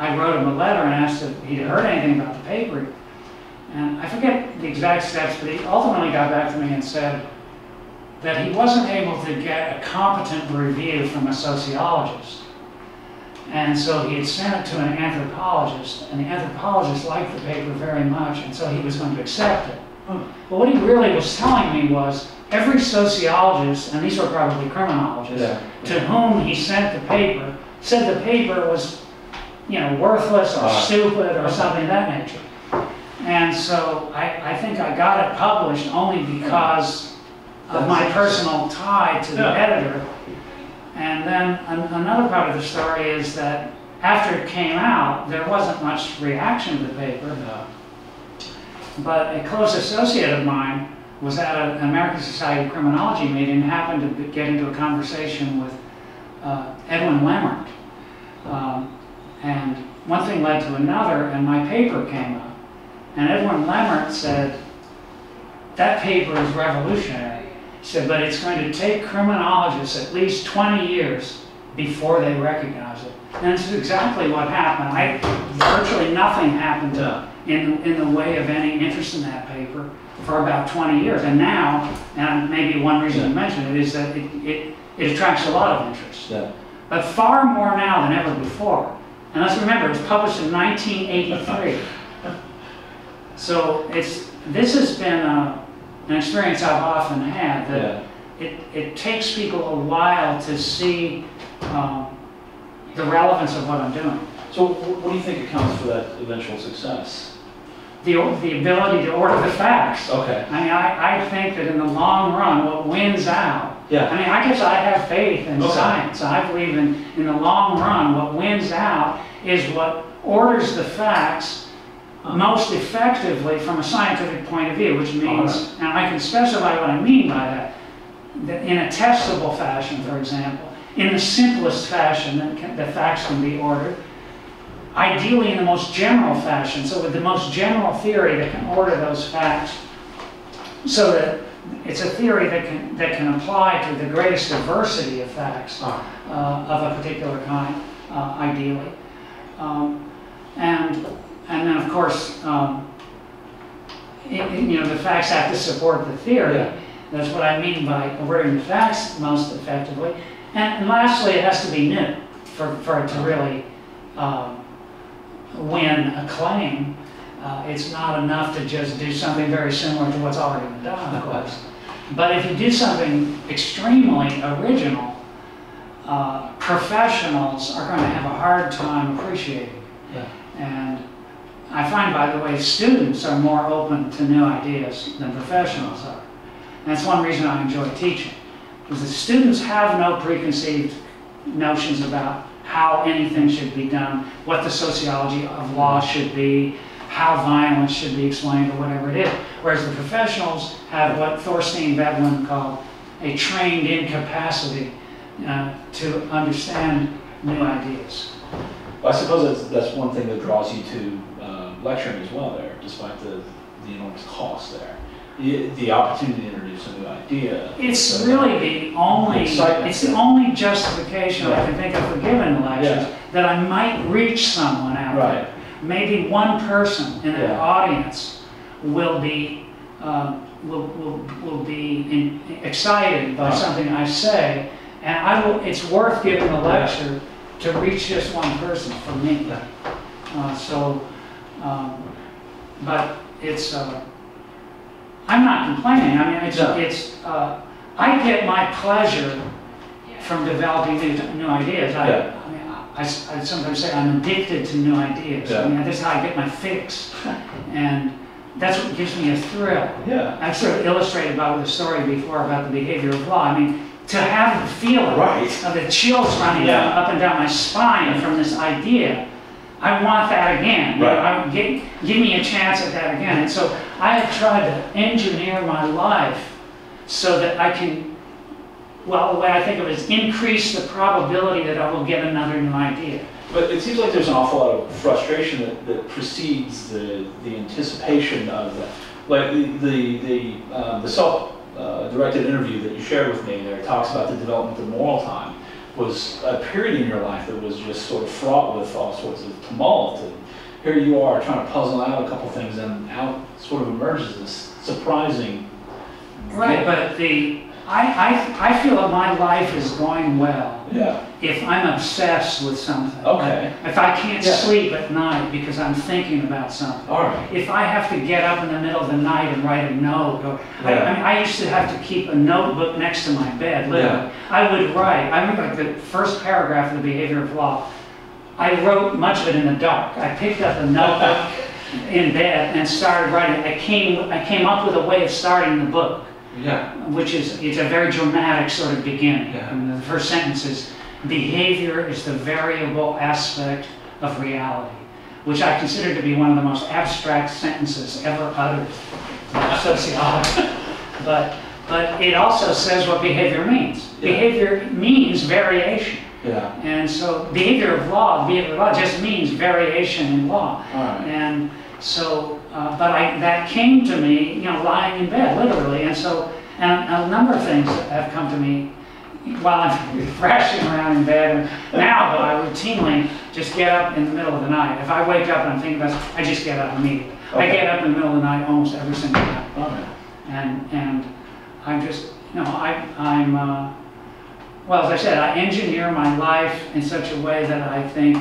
B: I wrote him a letter and asked if he'd heard anything about the paper. And I forget the exact steps, but he ultimately got back to me and said that he wasn't able to get a competent review from a sociologist. And so he had sent it to an anthropologist, and the anthropologist liked the paper very much, and so he was going to accept it. But what he really was telling me was every sociologist, and these were probably criminologists, yeah. to whom he sent the paper, said the paper was, you know, worthless or uh, stupid or something of that nature. And so I, I think I got it published only because of my personal tie to the yeah. editor. And then an another part of the story is that after it came out, there wasn't much reaction to the paper. No. But a close associate of mine was at an American Society of Criminology meeting and happened to get into a conversation with uh, Edwin Lemert. Um, and one thing led to another, and my paper came up. And Edwin Lemert said, that paper is revolutionary. He said, but it's going to take criminologists at least twenty years before they recognize it. And it's exactly what happened. I, virtually nothing happened to, in, in the way of any interest in that paper for about twenty years. And now, and maybe one reason to mention it is that it, it, it attracts a lot of interest. Yeah. But far more now than ever before. And let's remember, it was published in nineteen eighty-three. So it's, this has been a, an experience I've often had, that yeah. it, it takes people a while to see um, the relevance of what I'm doing.
A: So what do you think accounts for that eventual success?
B: The, the ability to order the facts.
A: Okay.
B: I mean, I, I think that in the long run, what wins out,
A: yeah.
B: I mean, I guess I have faith in
A: okay.
B: science. I believe in, in the long run, what wins out is what orders the facts most effectively from a scientific point of view, which means, right. and I can specify what I mean by that, that in a testable fashion, for example, in the simplest fashion that can, the facts can be ordered, ideally in the most general fashion, so with the most general theory that can order those facts, so that it's a theory that can, that can apply to the greatest diversity of facts uh, of a particular kind, uh, ideally. Um, and And then, of course, um, it, it, you know, the facts have to support the theory. Yeah. That's what I mean by ordering the facts most effectively. And, and lastly, it has to be new for, for it to really um, win a claim. Uh, it's not enough to just do something very similar to what's already been done, of course. But if you do something extremely original, uh, professionals are going to have a hard time appreciating. Yeah. And I find, by the way, students are more open to new ideas than professionals are. And that's one reason I enjoy teaching, because the students have no preconceived notions about how anything should be done, what the sociology of law should be, how violence should be explained, or whatever it is. Whereas the professionals have what Thorstein Veblen called a trained incapacity uh, to understand new ideas.
A: Well, I suppose that's, that's one thing that draws you to uh, lecturing as well there, despite the, the enormous cost there. The, the opportunity to introduce a new idea.
B: It's so really the only, it's the only justification yeah. I can think of for giving the lectures, yeah. that I might reach someone out right. there. Maybe one person in an yeah. audience will be, uh, will, will, will be in, excited by right. something I say, and I will, it's worth giving a lecture yeah. to reach just one person for me. Yeah. Uh, so, um, but it's, uh, I'm not complaining. I mean, it's, no. it's uh, I get my pleasure from developing new, new ideas. I, yeah. I mean, I, I sometimes say I'm addicted to new ideas. Yeah. I mean, that's how I get my fix. And that's what gives me a thrill. Yeah. I've sort of illustrated about the story before about the behavior of law. I mean, to have the feeling right. of the chills running yeah. down, up and down my spine from this idea, I want that again. Right. I, give, give me a chance at that again. And so I have tried to engineer my life so that I can, well, the way I think of it is increase the probability that I will get another new idea.
A: But it seems like there's an awful lot of frustration that, that precedes the, the anticipation of that. Like the, the, the, uh, the self-directed uh, interview that you shared with me there talks about the development of moral time. was a period in your life that was just sort of fraught with all sorts of tumult. And here you are trying to puzzle out a couple things, and out sort of emerges this surprising.
B: Right, but the I, I, I feel that my life is going well
A: Yeah.
B: if I'm obsessed with something.
A: Okay.
B: If I can't
A: Yeah.
B: sleep at night because I'm thinking about something.
A: All right.
B: If I have to get up in the middle of the night and write a note, or I,
A: Yeah.
B: I mean, I used to have to keep a notebook next to my bed, literally.
A: Yeah.
B: I would write, I remember like the first paragraph of the Behavior of Law, I wrote much of it in the dark. I picked up a notebook in bed and started writing. I came, I came up with a way of starting the book.
A: Yeah.
B: Which is, it's a very dramatic sort of beginning.
A: Yeah.
B: And the first sentence is, behavior is the variable aspect of reality, which I consider to be one of the most abstract sentences ever uttered by sociology. But, but it also says what behavior means.
A: Yeah.
B: Behavior means variation.
A: Yeah.
B: And so behavior of law, behavior of law just means variation in law.
A: All right.
B: And so, uh, but I, that came to me, you know, lying in bed, literally. And so, and a number of things have come to me while I'm thrashing around in bed. And now, though, I routinely just get up in the middle of the night. If I wake up and I'm thinking about it, I just get up immediately.
A: Okay.
B: I get up in the middle of the night almost every single night.
A: All right.
B: And, and I'm just, you know, I, I'm, uh, well, as I said, I engineer my life in such a way that I think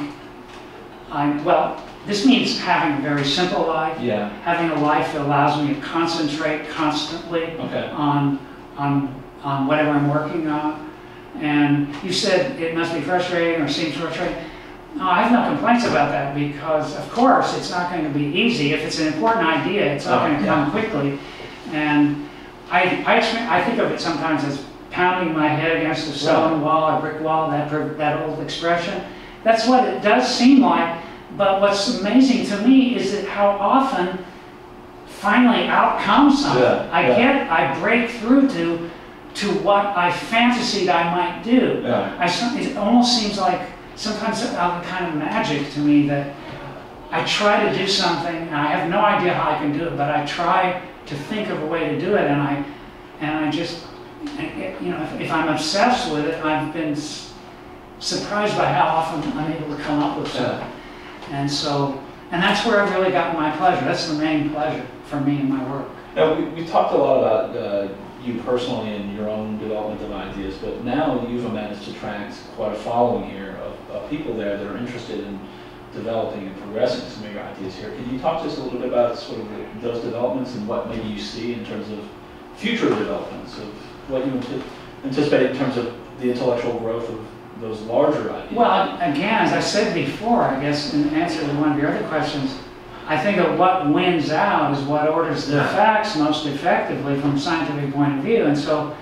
B: I'm, well, this means having a very simple life,
A: Yeah.
B: having a life that allows me to concentrate constantly
A: Okay.
B: on, on, on whatever I'm working on. And you said it must be frustrating or seems frustrating. No, I have no complaints about that because, of course, it's not going to be easy. If it's an important idea, it's not
A: Oh,
B: going to
A: yeah.
B: come quickly. And I, I, expe- I think of it sometimes as pounding my head against a stone wall or brick wall, that, that old expression. That's what it does seem like. But what's amazing to me is that how often finally out comes something.
A: Yeah,
B: I
A: yeah.
B: get, I break through to, to what I fantasied I might do.
A: Yeah.
B: I, some- it almost seems like sometimes a kind of magic to me that I try to do something and I have no idea how I can do it, but I try to think of a way to do it, and I, and I just, you know, if, if I'm obsessed with it, I've been s- surprised by how often I'm able to come up with something.
A: Yeah.
B: And so, and that's where I've really gotten my pleasure. That's the main pleasure for me in my work.
A: Now, we, we talked a lot about uh, you personally and your own development of ideas, but now you've managed to attract quite a following here of, of people there that are interested in developing and progressing some of your ideas here. Can you talk to us a little bit about sort of the, those developments and what maybe you see in terms of future developments, of what you ant- anticipate in terms of the intellectual growth of those larger ideas?
B: Well, again, as I said before, I guess in answer to one of your other questions, I think that what wins out is what orders the
A: Yeah.
B: facts most effectively from a scientific point of view. And so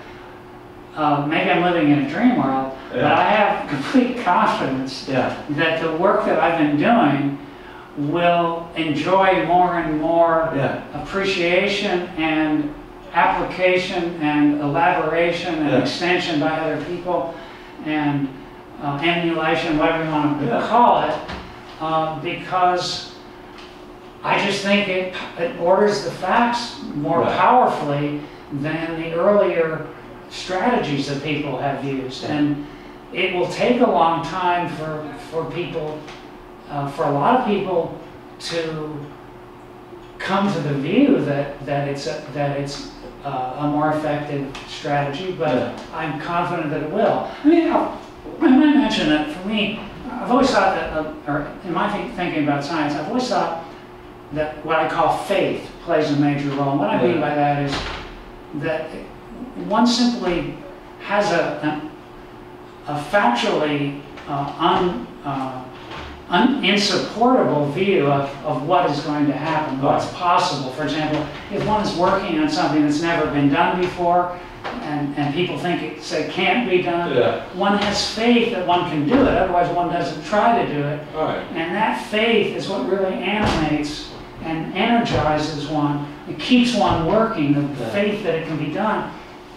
B: uh, maybe I'm living in a dream world,
A: Yeah.
B: but I have complete confidence
A: Yeah.
B: that the work that I've been doing will enjoy more and more
A: Yeah.
B: appreciation and application and elaboration and
A: Yeah.
B: extension by other people and uh, emulation, whatever you want to
A: Yeah.
B: call it, uh, because I just think it, it orders the facts more
A: Right.
B: powerfully than the earlier strategies that people have used. And it will take a long time for, for people, uh, for a lot of people to come to the view that, that it's, a, that it's uh, a more effective strategy, but
A: Yeah.
B: I'm confident that it will. I mean, I'll- I might mention that for me, I've always thought that, uh, or in my think, thinking about science, I've always thought that what I call faith plays a major role. And what I mean
A: Yeah.
B: by that is that one simply has a, a, a factually uh, un, uh, un, insupportable view of, of what is going to happen, what's possible. For example, if one is working on something that's never been done before, and, and people think it say can't be done,
A: Yeah.
B: one has faith that one can do it, otherwise one doesn't try to do it.
A: All right.
B: And that faith is what really animates and energizes one. It keeps one working, the
A: Yeah.
B: faith that it can be done.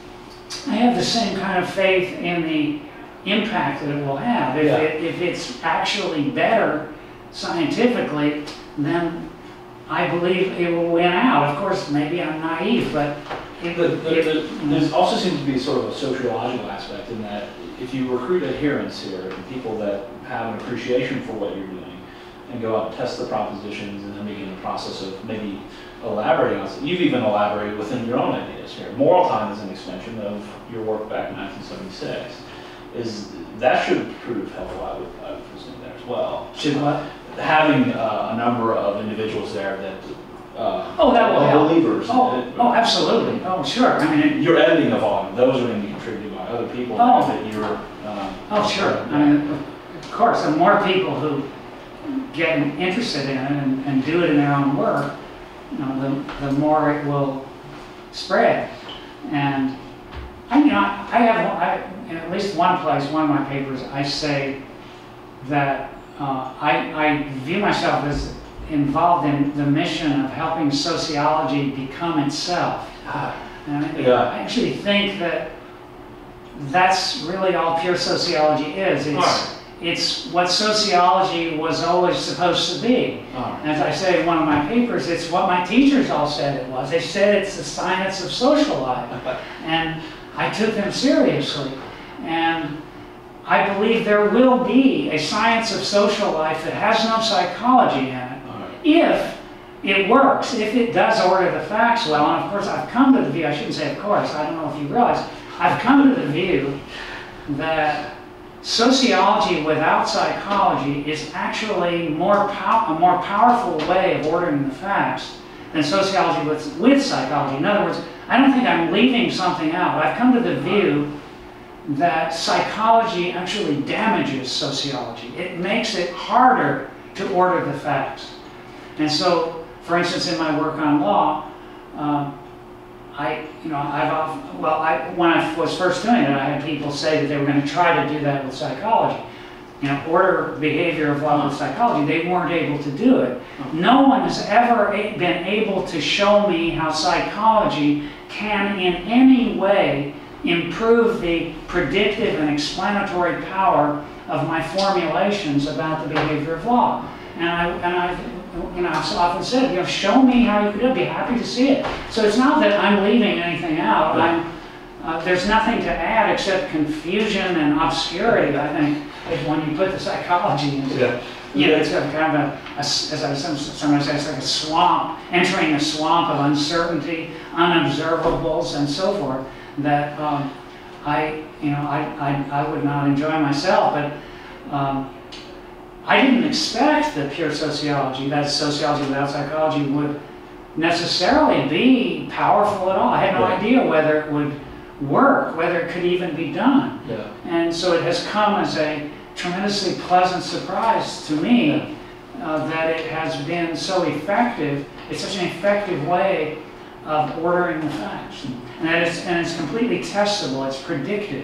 B: I have the same kind of faith in the impact that it will have. If,
A: Yeah.
B: it, if it's actually better scientifically, then I believe it will win out. Of course, maybe I'm naive, but it,
A: But there
B: it,
A: there also seems to be sort of a sociological aspect in that if you recruit adherents here and people that have an appreciation for what you're doing and go out and test the propositions and then begin the process of maybe elaborating on it. You've even elaborated within your own ideas here. Moral time is an extension of your work back in nineteen seventy-six. Is that should prove helpful, I would, I would presume there as well.
B: should what?
A: Having uh, a number of individuals there that uh,
B: Oh, that will
A: are
B: help.
A: believers.
B: Oh,
A: in it.
B: oh, absolutely. Oh, sure. I mean, it,
A: You're editing a volume. Those are going to be contributed by other people
B: Oh.
A: that you're. Um,
B: oh, sure. I mean, of course, the more people who get interested in it and, and do it in their own work, you know, the, the more it will spread. And I, you know, I have, I, in at least one place, one of my papers, I say that uh, I, I view myself as involved in the mission of helping sociology become itself. And I,
A: Yeah.
B: I actually think that that's really all pure sociology is. It's,
A: Right.
B: it's what sociology was always supposed to be.
A: All right.
B: As I say in one of my papers, it's what my teachers all said it was. They said it's the science of social life. And I took them seriously. And I believe there will be a science of social life that has no psychology in it,
A: All right.
B: if it works, if it does order the facts well. And of course, I've come to the view, I shouldn't say of course, I don't know if you realize, I've come to the view that sociology without psychology is actually more pow a more powerful way of ordering the facts than sociology with, with psychology. In other words, I don't think I'm leaving something out. I've come to the view that psychology actually damages sociology. It makes it harder to order the facts. And so, for instance, in my work on law, um, I, you know, I've often, well, I, when I was first doing it, I had people say that they were going to try to do that with psychology. You know, order behavior of law with psychology. They weren't able to do it. No one has ever a been able to show me how psychology can in any way improve the predictive and explanatory power of my formulations about the behavior of law. And I, and I've, you know, I've often said, you know, show me how you could do it. I'd be happy to see it. So it's not that I'm leaving anything out. I'm, uh, there's nothing to add except confusion and obscurity, I think, is when you put the psychology into it.
A: Yeah.
B: You know, it's a kind of a, a as I sometimes say, it's like a swamp, entering a swamp of uncertainty, unobservables, and so forth, that um, I, you know, I, I, I would not enjoy myself. But um, I didn't expect that pure sociology, that sociology without psychology, would necessarily be powerful at all. I had no
A: Right.
B: idea whether it would work, whether it could even be done.
A: Yeah.
B: And so it has come as a tremendously pleasant surprise to me uh, that it has been so effective. It's such an effective way of ordering the facts. And, that it's, and it's completely testable, it's predictive.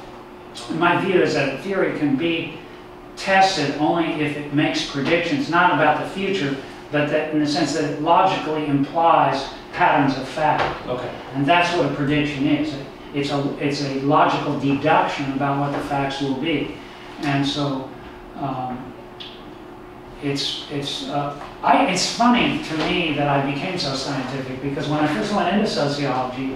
B: My view is that theory can be tested only if it makes predictions, not about the future, but that in the sense that it logically implies patterns of fact.
A: Okay.
B: And that's what a prediction is. It's a, it's a logical deduction about what the facts will be. And so um, it's, it's, uh, I, it's funny to me that I became so scientific, because when I first went into sociology,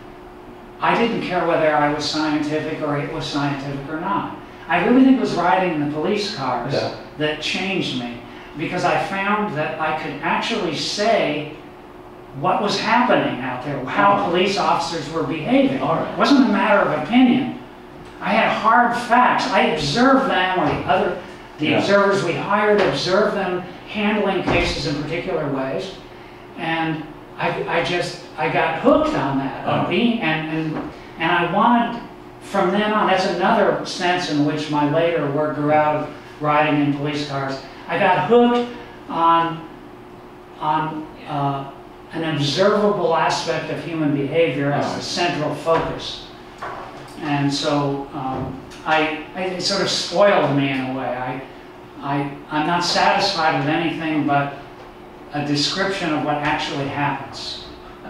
B: I didn't care whether I was scientific or it was scientific or not. I really think it was riding in the police cars
A: Yeah.
B: that changed me, because I found that I could actually say what was happening out there, how police officers were behaving.
A: All right.
B: It wasn't a matter of opinion. I had hard facts. I observed them, or the other, the
A: Yeah.
B: observers we hired observed them handling cases in particular ways, and I, I just, I got hooked on that,
A: Oh.
B: on being, and, and, and I wanted, from then on, that's another sense in which my later work grew out of riding in police cars. I got hooked on, on uh, an observable aspect of human behavior as the central focus. And so um, I, I, it sort of spoiled me in a way. I, I, I'm not satisfied with anything but a description of what actually happens.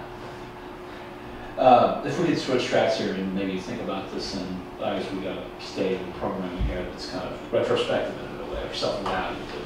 A: Uh, if we could switch tracks here and maybe think about this, and I guess we got a state of programming here that's kind of retrospective in a way, or self-evaluative.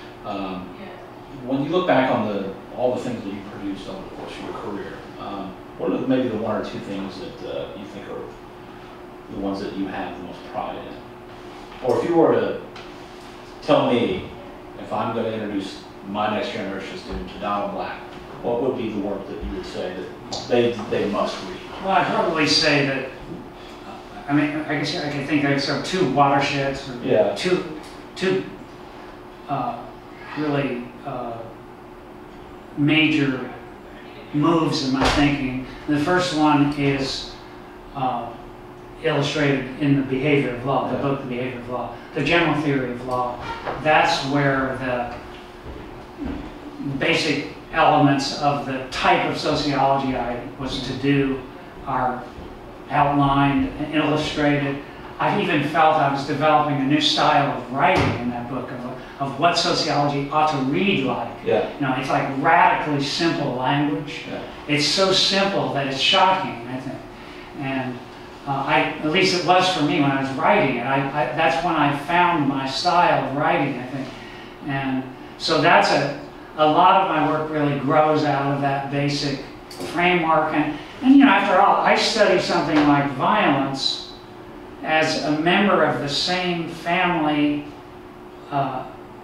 A: Um, when you look back on the all the things that you produced over the course of your career, um, What are maybe the one or two things that uh, you think are the ones that you have the most pride in? Or if you were to tell me, if I'm going to introduce my next generation student to Donald Black, what would be the work that you would say that they they must read?
B: Well, I'd probably say that, I mean, I guess I could think of sort of two watersheds, or
A: Yeah.
B: two, two uh, really uh, major moves in my thinking. The first one is uh, illustrated in the behavior of law, the book, The Behavior of Law, the general theory of law. That's where the basic elements of the type of sociology I was to do are outlined and illustrated. I even felt I was developing a new style of writing in that book, of, of what sociology ought to read like.
A: Yeah.
B: You know, it's like radically simple language.
A: Yeah.
B: It's so simple that it's shocking, I think. And uh, I, at least it was for me when I was writing it. I, I, that's when I found my style of writing, I think. And so that's a, a lot of my work really grows out of that basic framework. And, and you know, after all, I study something like violence as a member of the same family uh,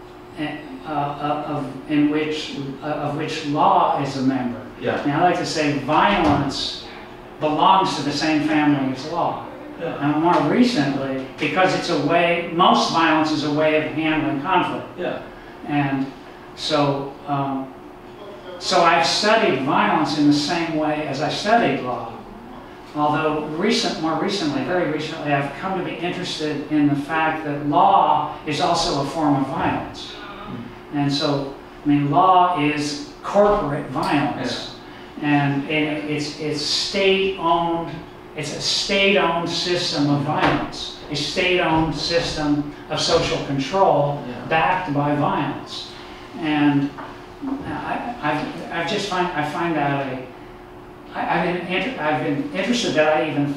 B: uh, of, in which, uh, of which law is a member.
A: Yeah.
B: Now, I like to say violence belongs to the same family as law.
A: Yeah.
B: And more recently, because it's a way, most violence is a way of handling conflict.
A: Yeah.
B: And so, um, so I've studied violence in the same way as I studied law. Although recent, more recently, very recently, I've come to be interested in the fact that law is also a form of violence. Mm-hmm. And so, I mean, law is corporate violence. Yeah. And it, it's, it's state-owned, it's a state-owned system of violence, a state-owned system of social control yeah. backed by violence. And I, I've, I've just find, I find that a I've been, inter I've been interested that I even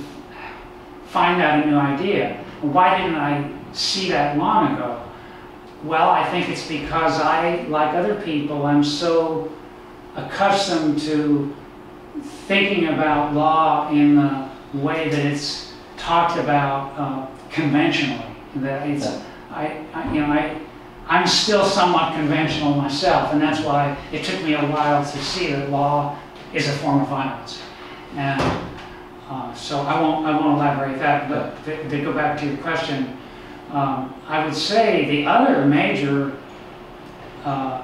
B: find out a new idea. Why didn't I see that long ago? Well, I think it's because I, like other people, I'm so accustomed to thinking about law in the way that it's talked about uh, conventionally. That it's, I, I, you know, I, I'm still somewhat conventional myself, and that's why it took me a while to see that law is a form of violence. And uh, so I won't, I won't elaborate that, but to, to go back to your question, um, I would say the other major uh,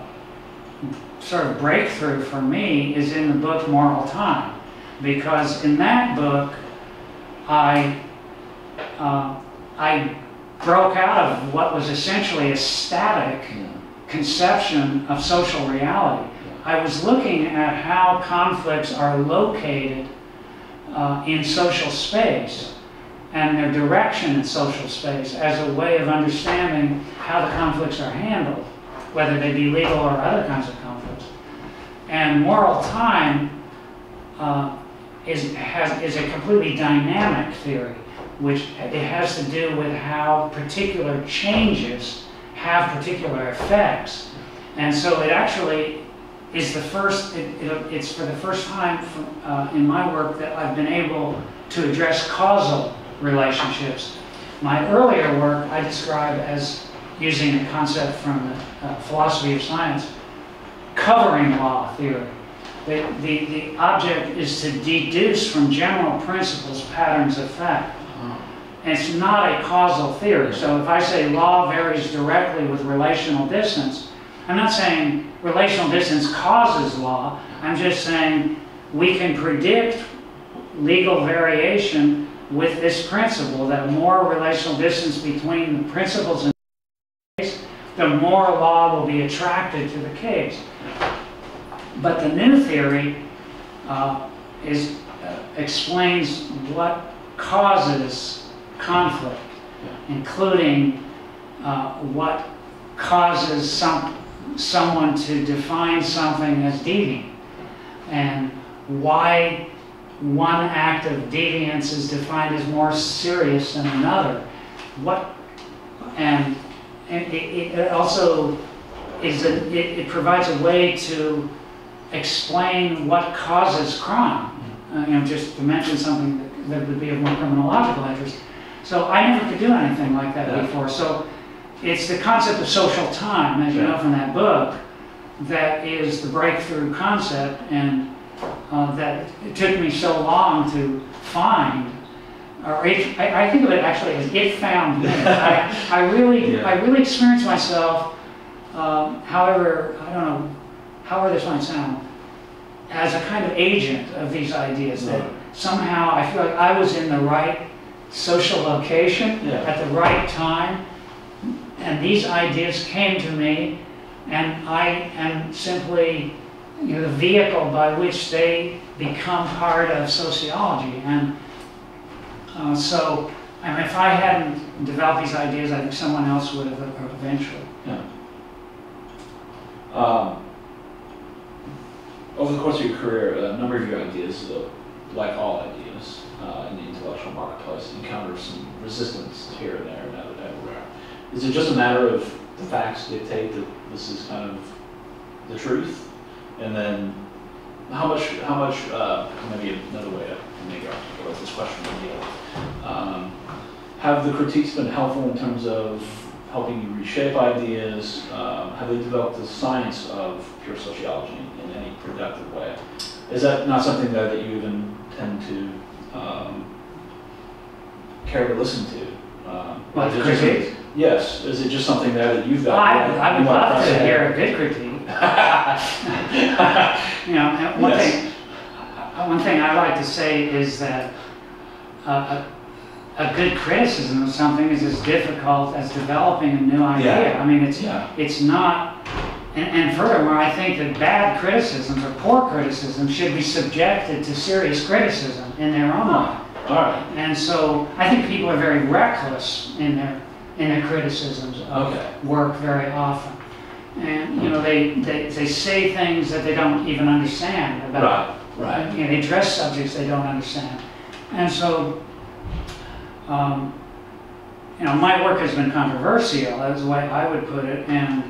B: sort of breakthrough for me is in the book Moral Time, because in that book I, uh, I broke out of what was essentially a static conception of social reality. I was looking at how conflicts are located uh, in social space and their direction in social space as a way of understanding how the conflicts are handled, whether they be legal or other kinds of conflicts. And Moral Time uh, is, has, is a completely dynamic theory, which it has to do with how particular changes have particular effects. And so it actually is the first, it, it, it's for the first time from, uh, in my work that I've been able to address causal relationships. My earlier work I describe as using a concept from the uh, philosophy of science, covering law theory. The, the, the object is to deduce from general principles patterns of fact. And it's not a causal theory. So if I say law varies directly with relational distance, I'm not saying relational distance causes law. I'm just saying we can predict legal variation with this principle, that more relational distance between the principles in the case, the more law will be attracted to the case. But the new theory uh, is, uh, explains what causes conflict, including uh, what causes some someone to define something as deviant, and why one act of deviance is defined as more serious than another. What, and, and it, it also is a, it, it provides a way to explain what causes crime. uh, you know, just to mention something that, that would be of more criminological interest. So I never could do anything like that yeah. before. So it's the concept of social time, as you yeah. know from that book, that is the breakthrough concept, and uh, that it took me so long to find. Or it, I, I think of it actually as it found me. I, I really, yeah. I really experienced myself. Um, however, I don't know, however this might sound, as a kind of agent of these ideas. That right. somehow I feel like I was in the right social location yeah. at the right time, and these ideas came to me, and I am simply, you know, the vehicle by which they become part of sociology. And Uh, so, I mean, if I hadn't developed these ideas, I think someone else would have eventually.
A: Yeah. Um, over the course of your career, a number of your ideas, uh, like all ideas uh, in the intellectual marketplace, encounter some resistance here and there and everywhere. Is it just a matter of the facts dictate that this is kind of the truth, and then how much? How much? Uh, maybe another way to maybe articulate this question would be. Um, have the critiques been helpful in terms of helping you reshape ideas? Um, have they developed the science of pure sociology in, in any productive way? Is that not something that, that you even tend to um, care to listen to? Um,
B: well, the critiques?
A: Yes. Is it just something there that you've got?
B: Well, I, I would love to hear a good critique. You know, one yes. thing. One thing I like to say is that uh, a, a good criticism of something is as difficult as developing a new idea.
A: Yeah.
B: I mean, it's
A: yeah.
B: it's not. And, and furthermore, I think that bad criticisms or poor criticisms should be subjected to serious criticism in their own way.
A: All right.
B: And so I think people are very reckless in their in their criticisms of
A: okay.
B: work very often. And you know, they, they they say things that they don't even understand about.
A: Right. Right.
B: You know, they address subjects they don't understand. And so, um, you know, my work has been controversial, that's the way I would put it, and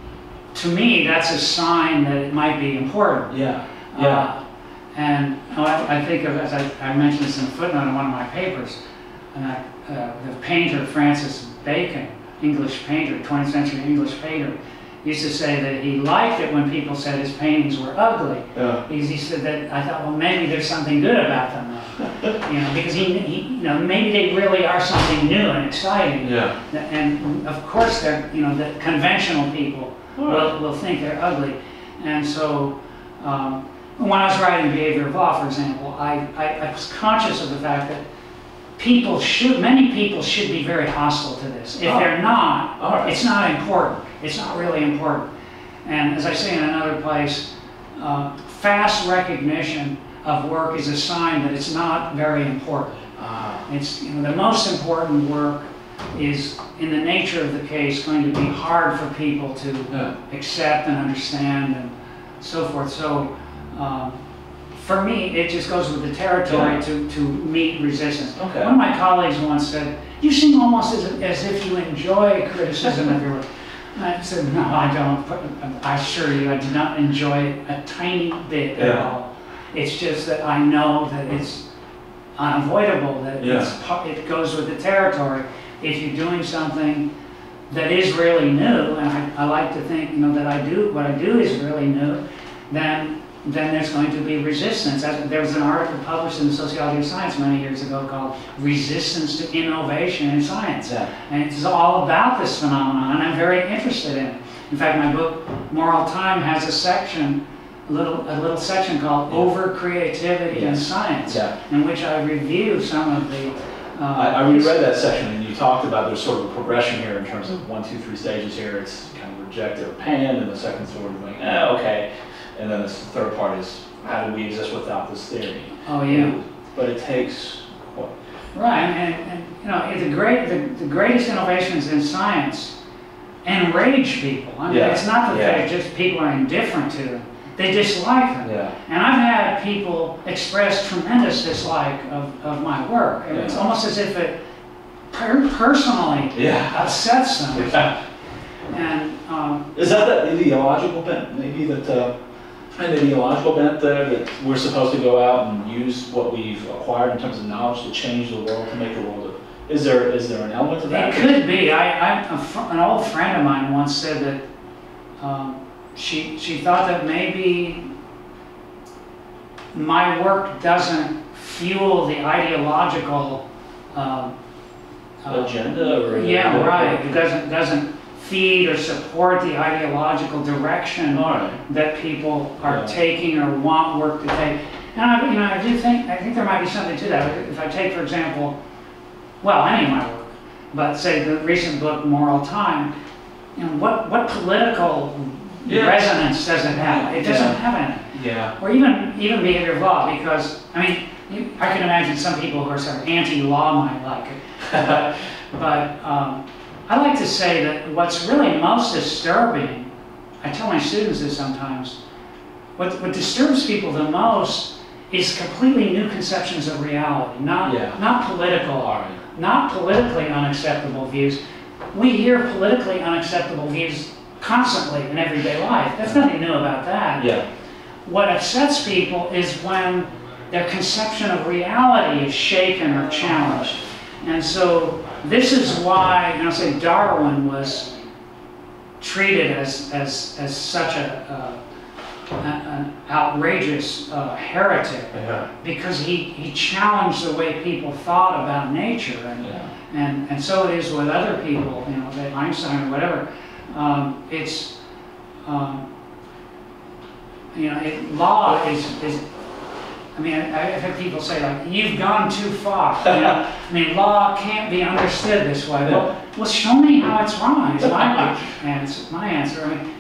B: to me, that's a sign that it might be important.
A: Yeah, yeah.
B: Uh, and you know, I, I think of, as I, I mentioned this in a footnote in one of my papers, and I, uh, the painter Francis Bacon, English painter, twentieth century English painter, used to say that he liked it when people said his paintings were ugly.
A: Yeah.
B: Because he said that, I thought, well, maybe there's something good about them, though. You know, because he, he, you know, maybe they really are something new and exciting.
A: Yeah.
B: And of course, they're, you know, the conventional people
A: right.
B: will, will think they're ugly. And so, um, when I was writing Behavior of Law, for example, I, I, I was conscious of the fact that people should, many people should be very hostile to this. If
A: oh.
B: they're not,
A: right.
B: it's not important. It's not really important. And as I say in another place, uh, fast recognition of work is a sign that it's not very important.
A: Ah.
B: It's, you know, the most important work is, in the nature of the case, going to be hard for people to
A: yeah.
B: accept and understand and so forth. So, um, for me, it just goes with the territory yeah. to, to meet resistance.
A: Okay.
B: One of my colleagues once said, "You seem almost as, as if you enjoy criticism of your work." And I said, "No, I don't. I assure you, I do not enjoy it a tiny bit at
A: yeah.
B: all. It's just that I know that it's unavoidable, that
A: yeah.
B: it's, it goes with the territory. If you're doing something that is really new, and I, I like to think, you know, that I do, what I do is really new, then then there's going to be resistance." There was an article published in the Sociology of Science many years ago called "Resistance to Innovation in Science."
A: Yeah.
B: And it's all about this phenomenon, and I'm very interested in it. In fact, my book, Moral Time, has a section, a little, a little section called yeah. Over Creativity
A: yeah.
B: in Science,
A: yeah.
B: in which I review some of the... Uh,
A: I, I reread that section, and you talked about there's sort of a progression here in terms of one, two, three stages here. It's kind of reject or pan, and the second sort of like, eh, okay. And then this third part is, how do we exist without this theory?
B: Oh, yeah.
A: But it takes what?
B: Right, and, and you know, the, great, the, the greatest innovations in science enrage people. I mean,
A: yeah.
B: it's not that
A: yeah.
B: they're just people are indifferent to them. They dislike them.
A: Yeah.
B: And I've had people express tremendous dislike of, of my work. Yeah. It's almost as if it per personally
A: yeah.
B: upsets them.
A: Yeah.
B: And um,
A: is that that ideological bent? Maybe that uh, an ideological bent there that we're supposed to go out and use what we've acquired in terms of knowledge to change the world, to make the world? A, is there is there an element of that?
B: It could be. I, I a fr an old friend of mine once said that um, she she thought that maybe my work doesn't fuel the ideological uh,
A: agenda, or
B: yeah, right. It doesn't doesn't. feed or support the ideological direction
A: right.
B: that people are
A: yeah.
B: taking or want work to take. And I, you know, I do think I think there might be something to that. If I take, for example, well, any of my work, but say the recent book "Moral Time," you know, what what political yeah. resonance does it have? It doesn't yeah. have any.
A: Yeah.
B: Or even even behavior of law, because I mean, you, I can imagine some people who are sort of anti-law might like it, but. but um, I like to say that what's really most disturbing, I tell my students this sometimes, what, what disturbs people the most is completely new conceptions of reality, not,
A: yeah.
B: not political, right. not politically unacceptable views. We hear politically unacceptable views constantly in everyday life. There's nothing new about that.
A: Yeah.
B: What upsets people is when their conception of reality is shaken or challenged. And so this is why, you know, say Darwin was treated as as as such a, uh, an outrageous uh, heretic,
A: yeah.
B: because he he challenged the way people thought about nature, and
A: yeah.
B: and and so it is with other people, you know, like Einstein or whatever. Um, it's um, you know, it, law is is. I mean, I, I've had people say, like, you've gone too far. You know? I mean, law can't be understood this way. Well, well, show me how it's wrong. It's my answer. My answer. I mean,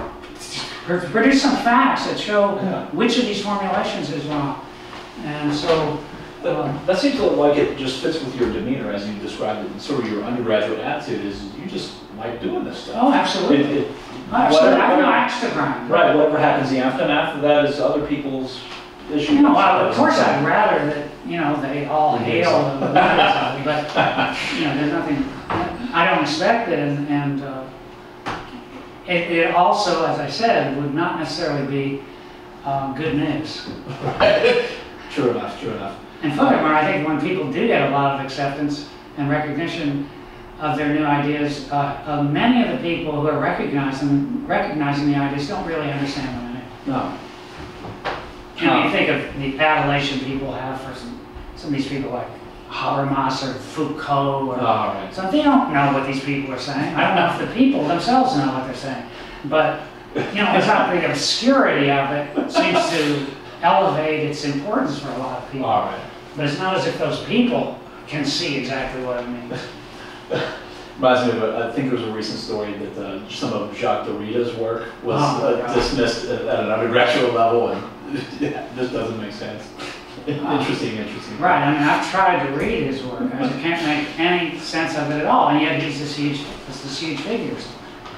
B: produce some facts that show
A: yeah.
B: which of these formulations is wrong. And so, um,
A: that seems to look like it just fits with your demeanor as you described it. And sort of your undergraduate attitude is you just like doing this stuff.
B: Oh, absolutely.
A: It, it,
B: oh, absolutely.
A: Whatever,
B: I have no axe to grind.
A: Right. Whatever happens, the aftermath of that is other people's.
B: You know, well, of course I'd rather that, you know, they all hail the winners, but, you know, there's nothing, I don't expect it, and, and uh, it, it also, as I said, would not necessarily be uh, good news.
A: True enough, true enough.
B: And furthermore, I think when people do get a lot of acceptance and recognition of their new ideas, uh, uh, many of the people who are recognizing, recognizing the ideas don't really understand them anymore.
A: No.
B: You know, you think of the adulation people have for some, some of these people like Habermas or Foucault, or,
A: oh, right.
B: so they don't know what these people are saying. I don't know if the people themselves know what they're saying. But, you know, it's not the obscurity of it seems to elevate its importance for a lot of people.
A: All right.
B: But it's not as if those people can see exactly what it means.
A: Reminds me of, a, I think there was a recent story that uh, some of Jacques Derrida's work was
B: oh,
A: uh, dismissed at, at an undergraduate level, and yeah, this doesn't make sense. interesting, interesting.
B: Right, I mean, I've tried to read his work, I can't make any sense of it at all, and yet he's this huge, this huge figures.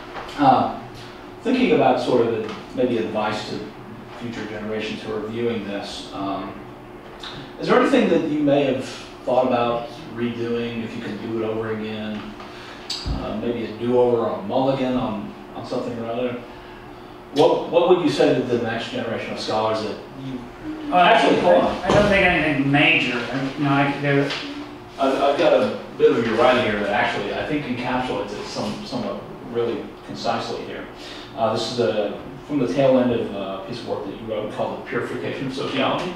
A: Um, thinking about sort of a, maybe advice to future generations who are viewing this, um, is there anything that you may have thought about redoing if you could do it over again? Uh, maybe a do-over or a mulligan on, on something or other? What what would you say to the next generation of scholars that you
B: uh, actually hold on? I don't think anything major. I, you know, I, there.
A: I've, I've got a bit of your writing here that actually I think encapsulates it some somewhat really concisely here. Uh, this is a, from the tail end of a piece of work that you wrote called "The Purification of Sociology."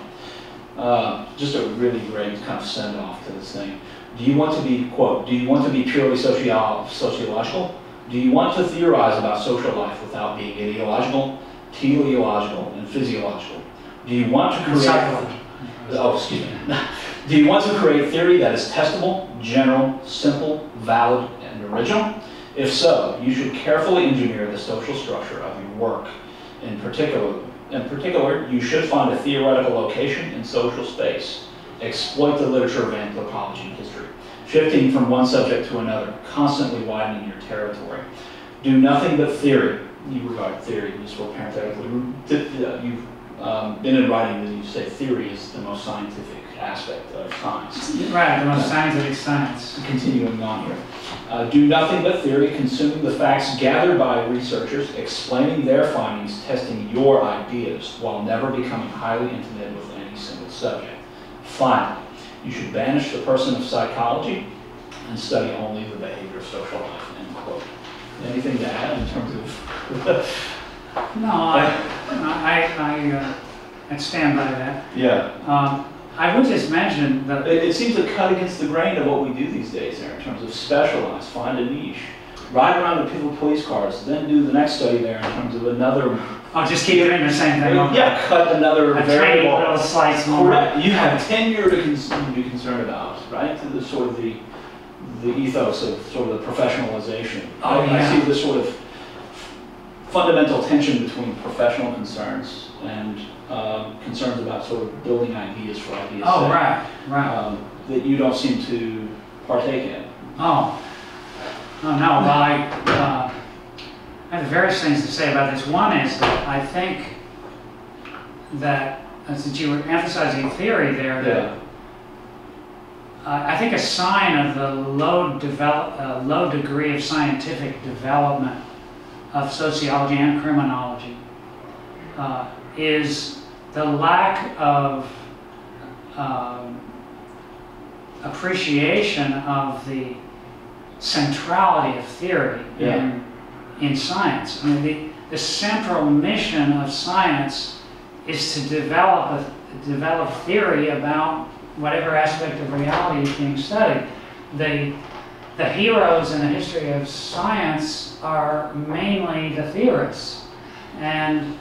A: Uh, just a really great kind of send off to this thing. Do you want to be, quote, do you want to be purely socio sociological? Do you want to theorize about social life without being ideological, teleological, and physiological? Do you want to create... Oh, excuse me. Do you want to create theory that is testable, general, simple, valid, and original? If so, you should carefully engineer the social structure of your work. In particular, in particular, you should find a theoretical location in social space. Exploit the literature of anthropology and history, shifting from one subject to another, constantly widening your territory. Do nothing but theory. You regard theory, just for parenthetically, you've um, been in writing that you say theory is the most scientific aspect of science.
B: Right, the most scientific science.
A: Continuing on here. Uh, do nothing but theory, consuming the facts gathered by researchers, explaining their findings, testing your ideas, while never becoming highly intimate with any single subject. Finally, you should banish the person of psychology and study only the behavior of social life, end quote. Anything to add in terms of...
B: No, I, I, I, uh, I stand by that.
A: Yeah.
B: Um, I would just mention that...
A: It, it seems to cut against the grain of what we do these days there in terms of specialize, find a niche, ride around with people police cars, then do the next study there in terms of another...
B: I'll just keep doing the same thing.
A: Yeah, cut another
B: a
A: variable.
B: little slice more.
A: Correct. You have tenure to, cons to be concerned about, right? To the sort of the the ethos of sort of the professionalization.
B: Oh,
A: I,
B: yeah.
A: I see this sort of fundamental tension between professional concerns and uh, concerns about sort of building ideas for ideas'
B: Oh,
A: sake,
B: right, right.
A: um, that you don't seem to partake in.
B: Oh, oh no, well, I, uh, I have various things to say about this. One is that I think that, uh, since you were emphasizing theory there, that
A: Yeah.
B: uh, I think a sign of the low, develop, uh, low degree of scientific development of sociology and criminology uh, is the lack of um, appreciation of the centrality of theory
A: Yeah.
B: in, in science. I mean, the, the central mission of science is to develop a, develop theory about whatever aspect of reality is being studied. The, the heroes in the history of science are mainly the theorists. And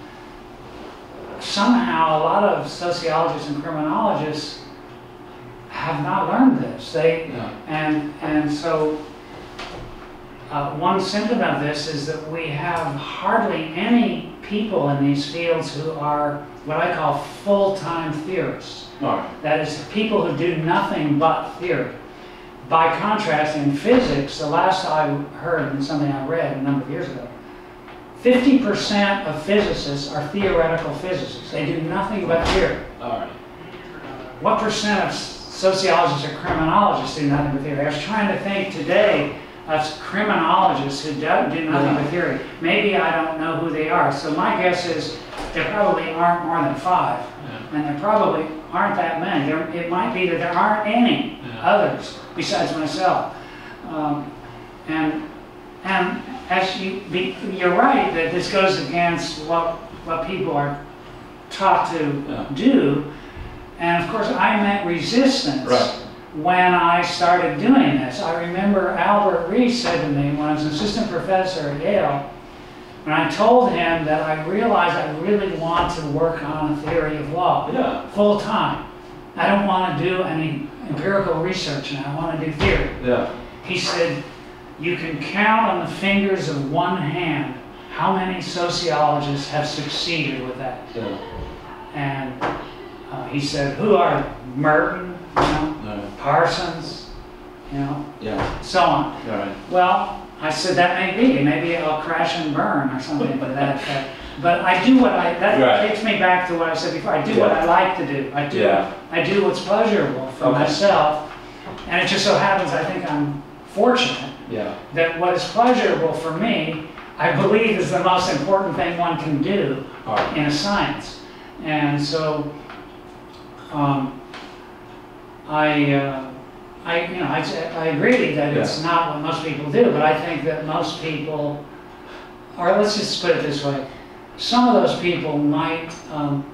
B: somehow a lot of sociologists and criminologists have not learned this. They,
A: Yeah.
B: and, and so uh, one symptom of this is that we have hardly any people in these fields who are what I call full-time theorists.
A: All right.
B: That is, people who do nothing but theory. By contrast, in physics, the last I heard in something I read a number of years ago, fifty percent of physicists are theoretical physicists. They do nothing but theory.
A: All right.
B: What percent of sociologists or criminologists do nothing but theory? I was trying to think today of criminologists who do, do nothing but theory. Maybe I don't know who they are. So my guess is there probably aren't more than five.
A: Yeah.
B: And there probably aren't that many. There, it might be that there aren't any
A: Yeah.
B: others besides myself. Um, and and as you be, you're right that this goes against what what people are taught to
A: Yeah.
B: do. And of course, I met resistance
A: Right.
B: when I started doing this. I remember Albert Rees said to me when I was an assistant professor at Yale, when I told him that I realized I really want to work on a theory of law
A: Yeah.
B: full time. I don't want to do any empirical research now, I want to do theory.
A: Yeah.
B: He said, you can count on the fingers of one hand how many sociologists have succeeded with that.
A: Yeah.
B: And uh, he said, who are Merton, you know,
A: No.
B: Parsons, you know,
A: Yeah.
B: so on.
A: All right.
B: Well, I said that may be. Maybe I'll crash and burn or something to that effect. But I do what I, that
A: Right.
B: takes me back to what I said before. I do what
A: Yeah.
B: I like to do. I do,
A: Yeah.
B: I do what's pleasurable for
A: Okay.
B: myself. And it just so happens, I think I'm fortunate
A: Yeah.
B: that what is pleasurable for me, I believe is the most important thing one can do
A: All right.
B: in a science. And so, um, I, uh, I, you know, I, I agree that it's
A: Yeah.
B: not what most people do, but I think that most people, or let's just put it this way, some of those people might, um,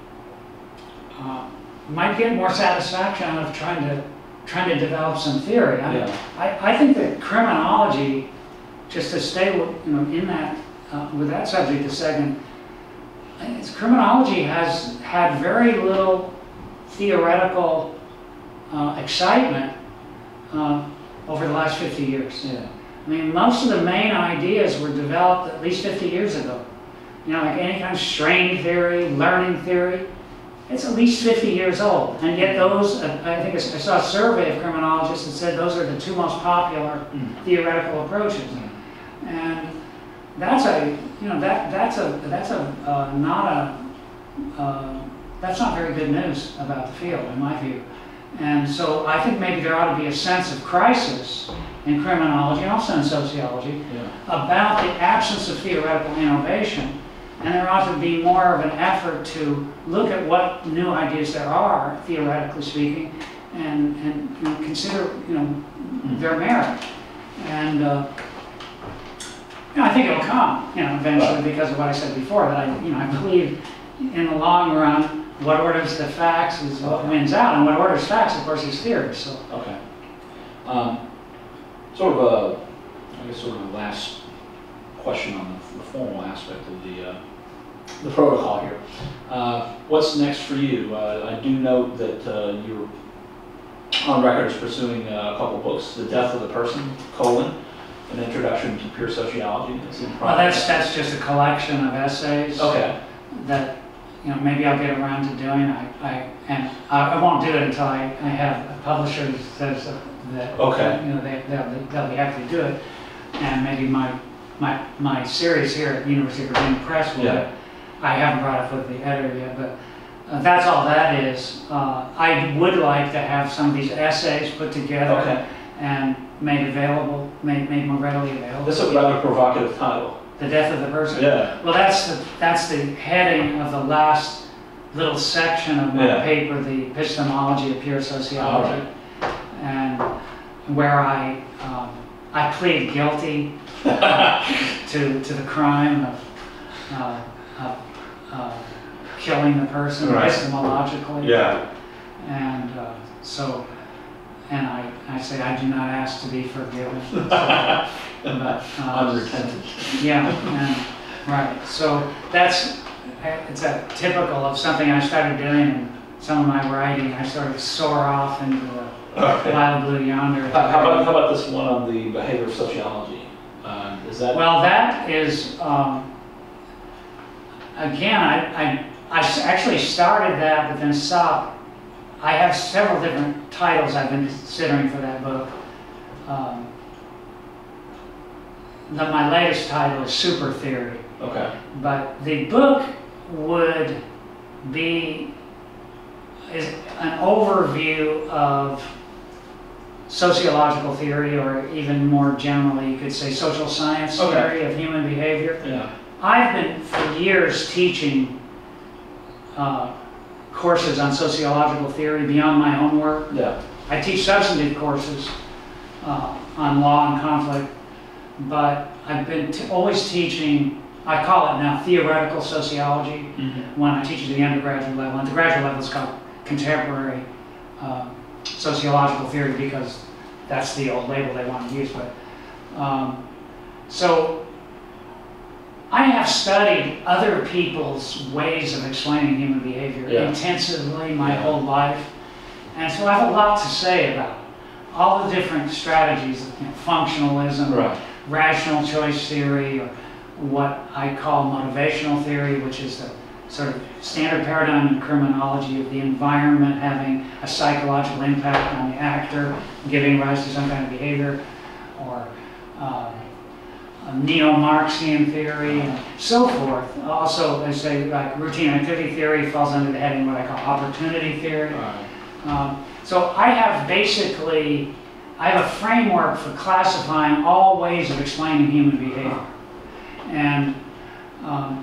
B: uh, might get more satisfaction out of trying to, trying to develop some theory. I,
A: Yeah.
B: I, I think that criminology, just to stay with, you know, in that, uh, with that subject a second, it's, criminology has had very little theoretical uh, excitement uh, over the last fifty years.
A: Yeah.
B: I mean, most of the main ideas were developed at least fifty years ago. You know, like any kind of strain theory, learning theory, it's at least fifty years old. And yet those, uh, I think I saw a survey of criminologists that said those are the two most popular
A: Mm.
B: theoretical approaches.
A: Mm.
B: And that's a, you know, that, that's a, that's a, uh, not a, uh, that's not very good news about the field, in my view. And so I think maybe there ought to be a sense of crisis in criminology, also in sociology,
A: Yeah.
B: about the absence of theoretical innovation. And there ought to be more of an effort to look at what new ideas there are, theoretically speaking, and, and you know, consider you know, their merit. And uh, you know, I think it'll come, you know, eventually because of what I said before, that I, you know, I believe in the long run, what orders the facts is what wins out, and what orders facts, of course, is theory. So.
A: Okay. Um, sort of a, I guess, sort of a last question on the, the formal aspect of the uh, the protocol here. Uh, what's next for you? Uh, I do note that uh, you're on record as pursuing uh, a couple books: "The Death of the Person: colon, An Introduction to Pure Sociology." That's in
B: well, that's that's just a collection of essays.
A: Okay.
B: That you know maybe I'll get around to doing. I, I and I, I won't do it until I, I have a publisher that says that
A: Okay.
B: you know they they'll, they'll be happy to do it, and maybe my my my series here at the University of Virginia Press will.
A: Yeah.
B: I haven't brought it with the editor yet, but uh, that's all that is. Uh, I would like to have some of these essays put together
A: Okay.
B: and made available, made, made more readily available.
A: That's a rather provocative title.
B: The Death of the Person?
A: Yeah.
B: Well, that's the, that's the heading of the last little section of my
A: Yeah.
B: paper, The Epistemology of Pure Sociology,
A: Right.
B: and where I, um, I plead guilty to, to the crime of, uh, of uh, killing the person
A: Right.
B: epistemologically.
A: Yeah.
B: And uh, so, and I, I say I do not ask to be forgiven. So, but, uh,
A: Unrepentant.
B: yeah, and, right. So that's, it's a typical of something I started doing in some of my writing. I sort of soar off into the
A: Okay.
B: wild blue yonder.
A: How, how about how about this one on the behavior of sociology? Uh, is that
B: Well, that is, um, again, I, I, I s- actually started that but then stopped. I have several different titles I've been considering for that book. Um, the, my latest title is Super Theory,
A: okay?
B: but the book would be is an overview of sociological theory, or even more generally, you could say social science
A: Okay.
B: theory of human behavior.
A: Yeah.
B: I've been for years teaching uh, courses on sociological theory beyond my own work.
A: Yeah.
B: I teach substantive courses uh, on law and conflict, but I've been t always teaching, I call it now theoretical sociology,
A: Mm-hmm.
B: when I teach at the undergraduate level. And the graduate level is called contemporary uh, sociological theory, because that's the old label they want to use. But um, so I have studied other people's ways of explaining human behavior
A: Yeah.
B: intensively my
A: Yeah.
B: whole life, and so I have a lot to say about it. All the different strategies, you know, functionalism,
A: Right.
B: rational choice theory, or what I call motivational theory, which is the sort of standard paradigm in criminology of the environment having a psychological impact on the actor, giving rise to some kind of behavior, or um, a neo-Marxian theory, and so forth. Also, I say, like routine activity theory falls under the heading what I call opportunity theory.
A: Right.
B: Um, so I have basically, I have a framework for classifying all ways of explaining human behavior. And um,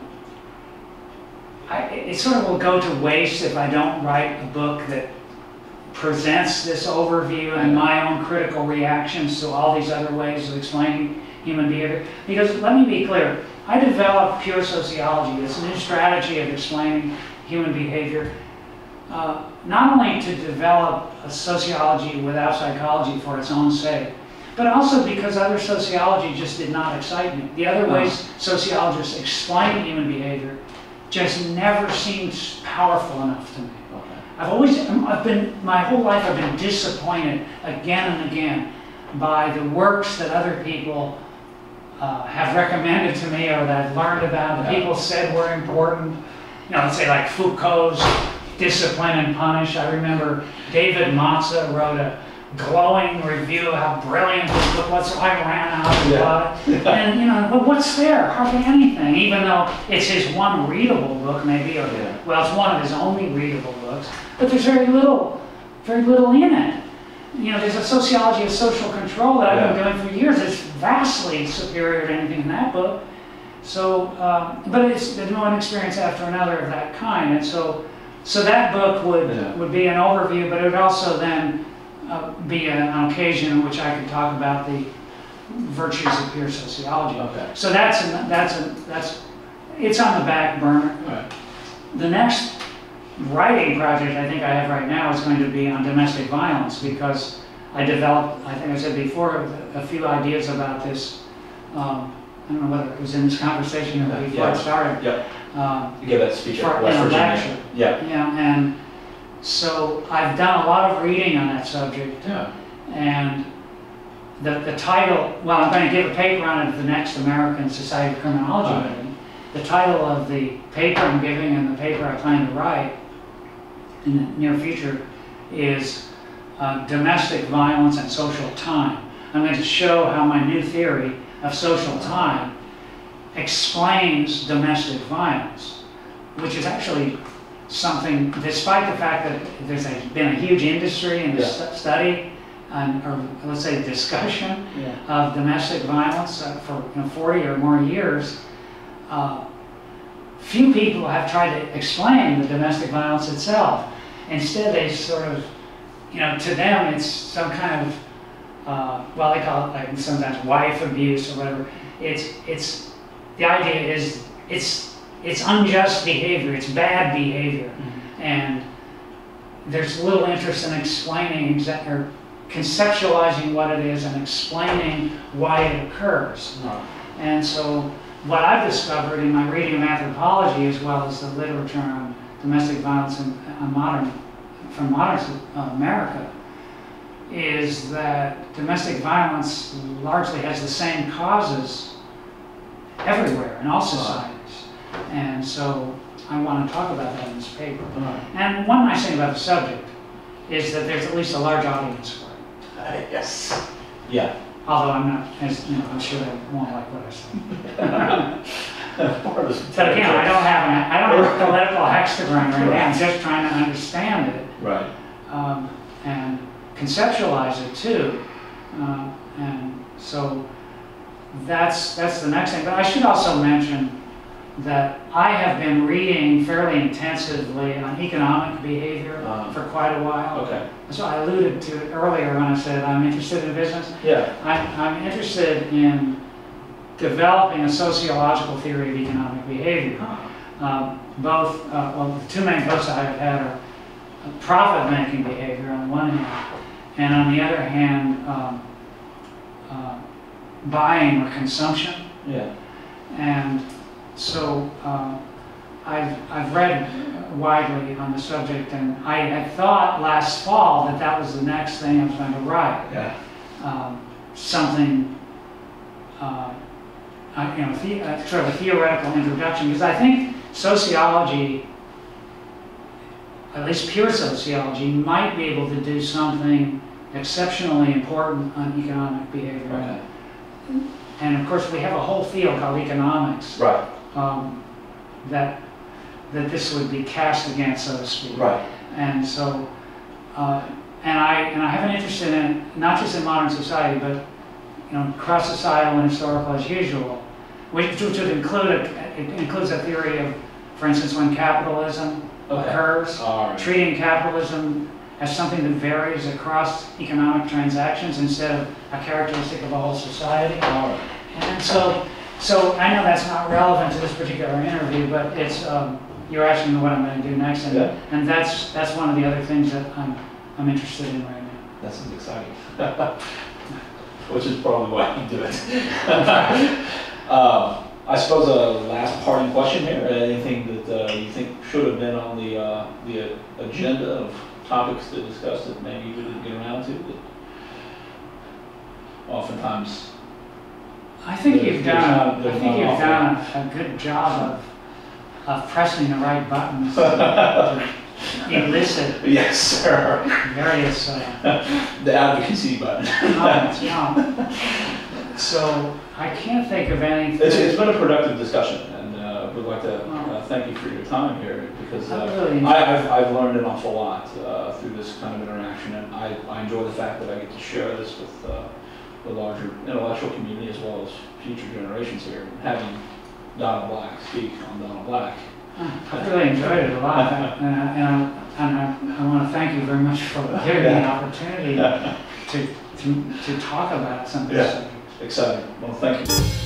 B: I, it sort of will go to waste if I don't write a book that presents this overview and my own critical reactions to all these other ways of explaining human behavior. Because let me be clear, I developed pure sociology, this new strategy of explaining human behavior, uh, not only to develop a sociology without psychology for its own sake, but also because other sociology just did not excite me. The other ways sociologists explain human behavior just never seemed powerful enough to me.
A: Okay.
B: I've always, I've been, my whole life I've been disappointed again and again by the works that other people uh, have recommended to me, or that I've learned about, that
A: Yeah.
B: people said were important. You know, let's say like Foucault's Discipline and Punish. I remember David Matza wrote a, glowing review of how brilliant this book was. So I ran out and
A: Yeah.
B: bought it. And, you know, but what's there? Hardly anything, even though it's his one readable book, maybe, or,
A: Yeah.
B: well, it's one of his only readable books. But there's very little, very little in it. You know, there's a sociology of social control that I've been
A: Yeah.
B: doing for years. It's vastly superior to anything in that book. So, um, but it's been one experience after another of that kind. And so, so that book would,
A: Yeah.
B: would be an overview, but it would also then uh, be a, an occasion in which I could talk about the virtues of pure sociology.
A: Okay.
B: So that's, an, that's, a, that's, it's on the back burner.
A: All right.
B: The next writing project I think I have right now is going to be on domestic violence, because I developed, I think I said before, a, a few ideas about this. Um, I don't know whether it was in this conversation or before
A: Yeah.
B: it started.
A: Yep.
B: Um,
A: You gave that speech
B: for,
A: at West
B: in a
A: Virginia.
B: lecture.
A: Yeah.
B: Yeah, and so I've done a lot of reading on that subject,
A: Yeah.
B: and the, the title, well, I'm going to give a paper on it at the next American Society of Criminology
A: All right.
B: meeting. The title of the paper I'm giving and the paper I plan to write in the near future is uh, Domestic Violence and Social Time. I'm going to show how my new theory of social time explains domestic violence, which is actually something, despite the fact that there's a, been a huge industry and
A: Yeah.
B: stu- study, and, or let's say discussion
A: Yeah.
B: of domestic violence uh, for you know, forty or more years, uh, few people have tried to explain the domestic violence itself. Instead, they sort of, you know, to them it's some kind of, uh, well, they call it like sometimes wife abuse or whatever. It's, it's, the idea is it's, it's unjust behavior, it's bad behavior.
A: Mm-hmm.
B: And there's little interest in explaining exa- or conceptualizing what it is and explaining why it occurs.
A: No.
B: And so what I've discovered in my reading of anthropology, as well as the literature on domestic violence in, on modern, from modern uh, America, is that domestic violence largely has the same causes everywhere in all societies. And so I want to talk about that in this paper.
A: Right.
B: And one nice thing about the subject is that there's at least a large audience for it.
A: Uh, yes. Yeah.
B: Although I'm not, as you know, I'm sure they won't like what I say. But again, I don't have an, I don't have a political hexagon or anything. I'm just trying to understand it.
A: Right.
B: Um, and conceptualize it too. Uh, and so that's that's the next thing. But I should also mention that I have been reading fairly intensively on economic behavior
A: Uh-huh.
B: for quite a while.
A: Okay.
B: So I alluded to it earlier when I said I'm interested in business.
A: Yeah.
B: I'm, I'm interested in developing a sociological theory of economic behavior. Um, both, uh, well, the two main books I have had are profit-making behavior on the one hand, and on the other hand, um, uh, buying or consumption.
A: Yeah.
B: And so uh, I've, I've read widely on the subject, and I had thought last fall that that was the next thing I was going to write.
A: Yeah.
B: Um, something, uh, uh, you know, the, uh, sort of a theoretical introduction, because I think sociology, at least pure sociology, might be able to do something exceptionally important on economic behavior.
A: Okay.
B: And of course, we have a whole field called economics
A: Right.
B: um, that that this would be cast against, so to speak.
A: Right.
B: And so, uh, and I and I have an interest in it, not just in modern society, but you know, cross-societal and historical as usual, which, which would include a, it includes a theory of, for instance, when capitalism
A: Okay.
B: occurs,
A: All right.
B: treating capitalism as something that varies across economic transactions instead of a characteristic of a whole society.
A: All right.
B: And so, so I know that's not relevant to this particular interview, but it's um, you're asking me what I'm going to do next, and,
A: Yeah.
B: and that's that's one of the other things that I'm I'm interested in right now.
A: That sounds exciting. Which is probably why you do it. uh, I suppose a last parting question here. Anything that uh, you think should have been on the uh, the uh, agenda of topics to discuss that maybe we didn't get around to? That oftentimes.
B: I think
A: There's-
B: you've
A: there's
B: done
A: not-
B: I
A: there's
B: think
A: not
B: you've
A: often.
B: done a, a good job of of pressing the right buttons to, elicit
A: Yes, sir.
B: various uh,
A: The advocacy button.
B: comments, yeah. So I can't think of anything.
A: It's, it's been a productive discussion, and uh, we'd like to uh, thank you for your time here, because uh,
B: I really
A: I, I've, I've learned an awful lot uh, through this kind of interaction, and I, I enjoy the fact that I get to share this with uh, the larger intellectual community as well as future generations here. Having Donald Black speak on Donald Black.
B: I really enjoyed it a lot, and I, and I, and I, I want to thank you very much for giving me the opportunity to, to, to talk about something.
A: Yeah, exciting. Well, thank you.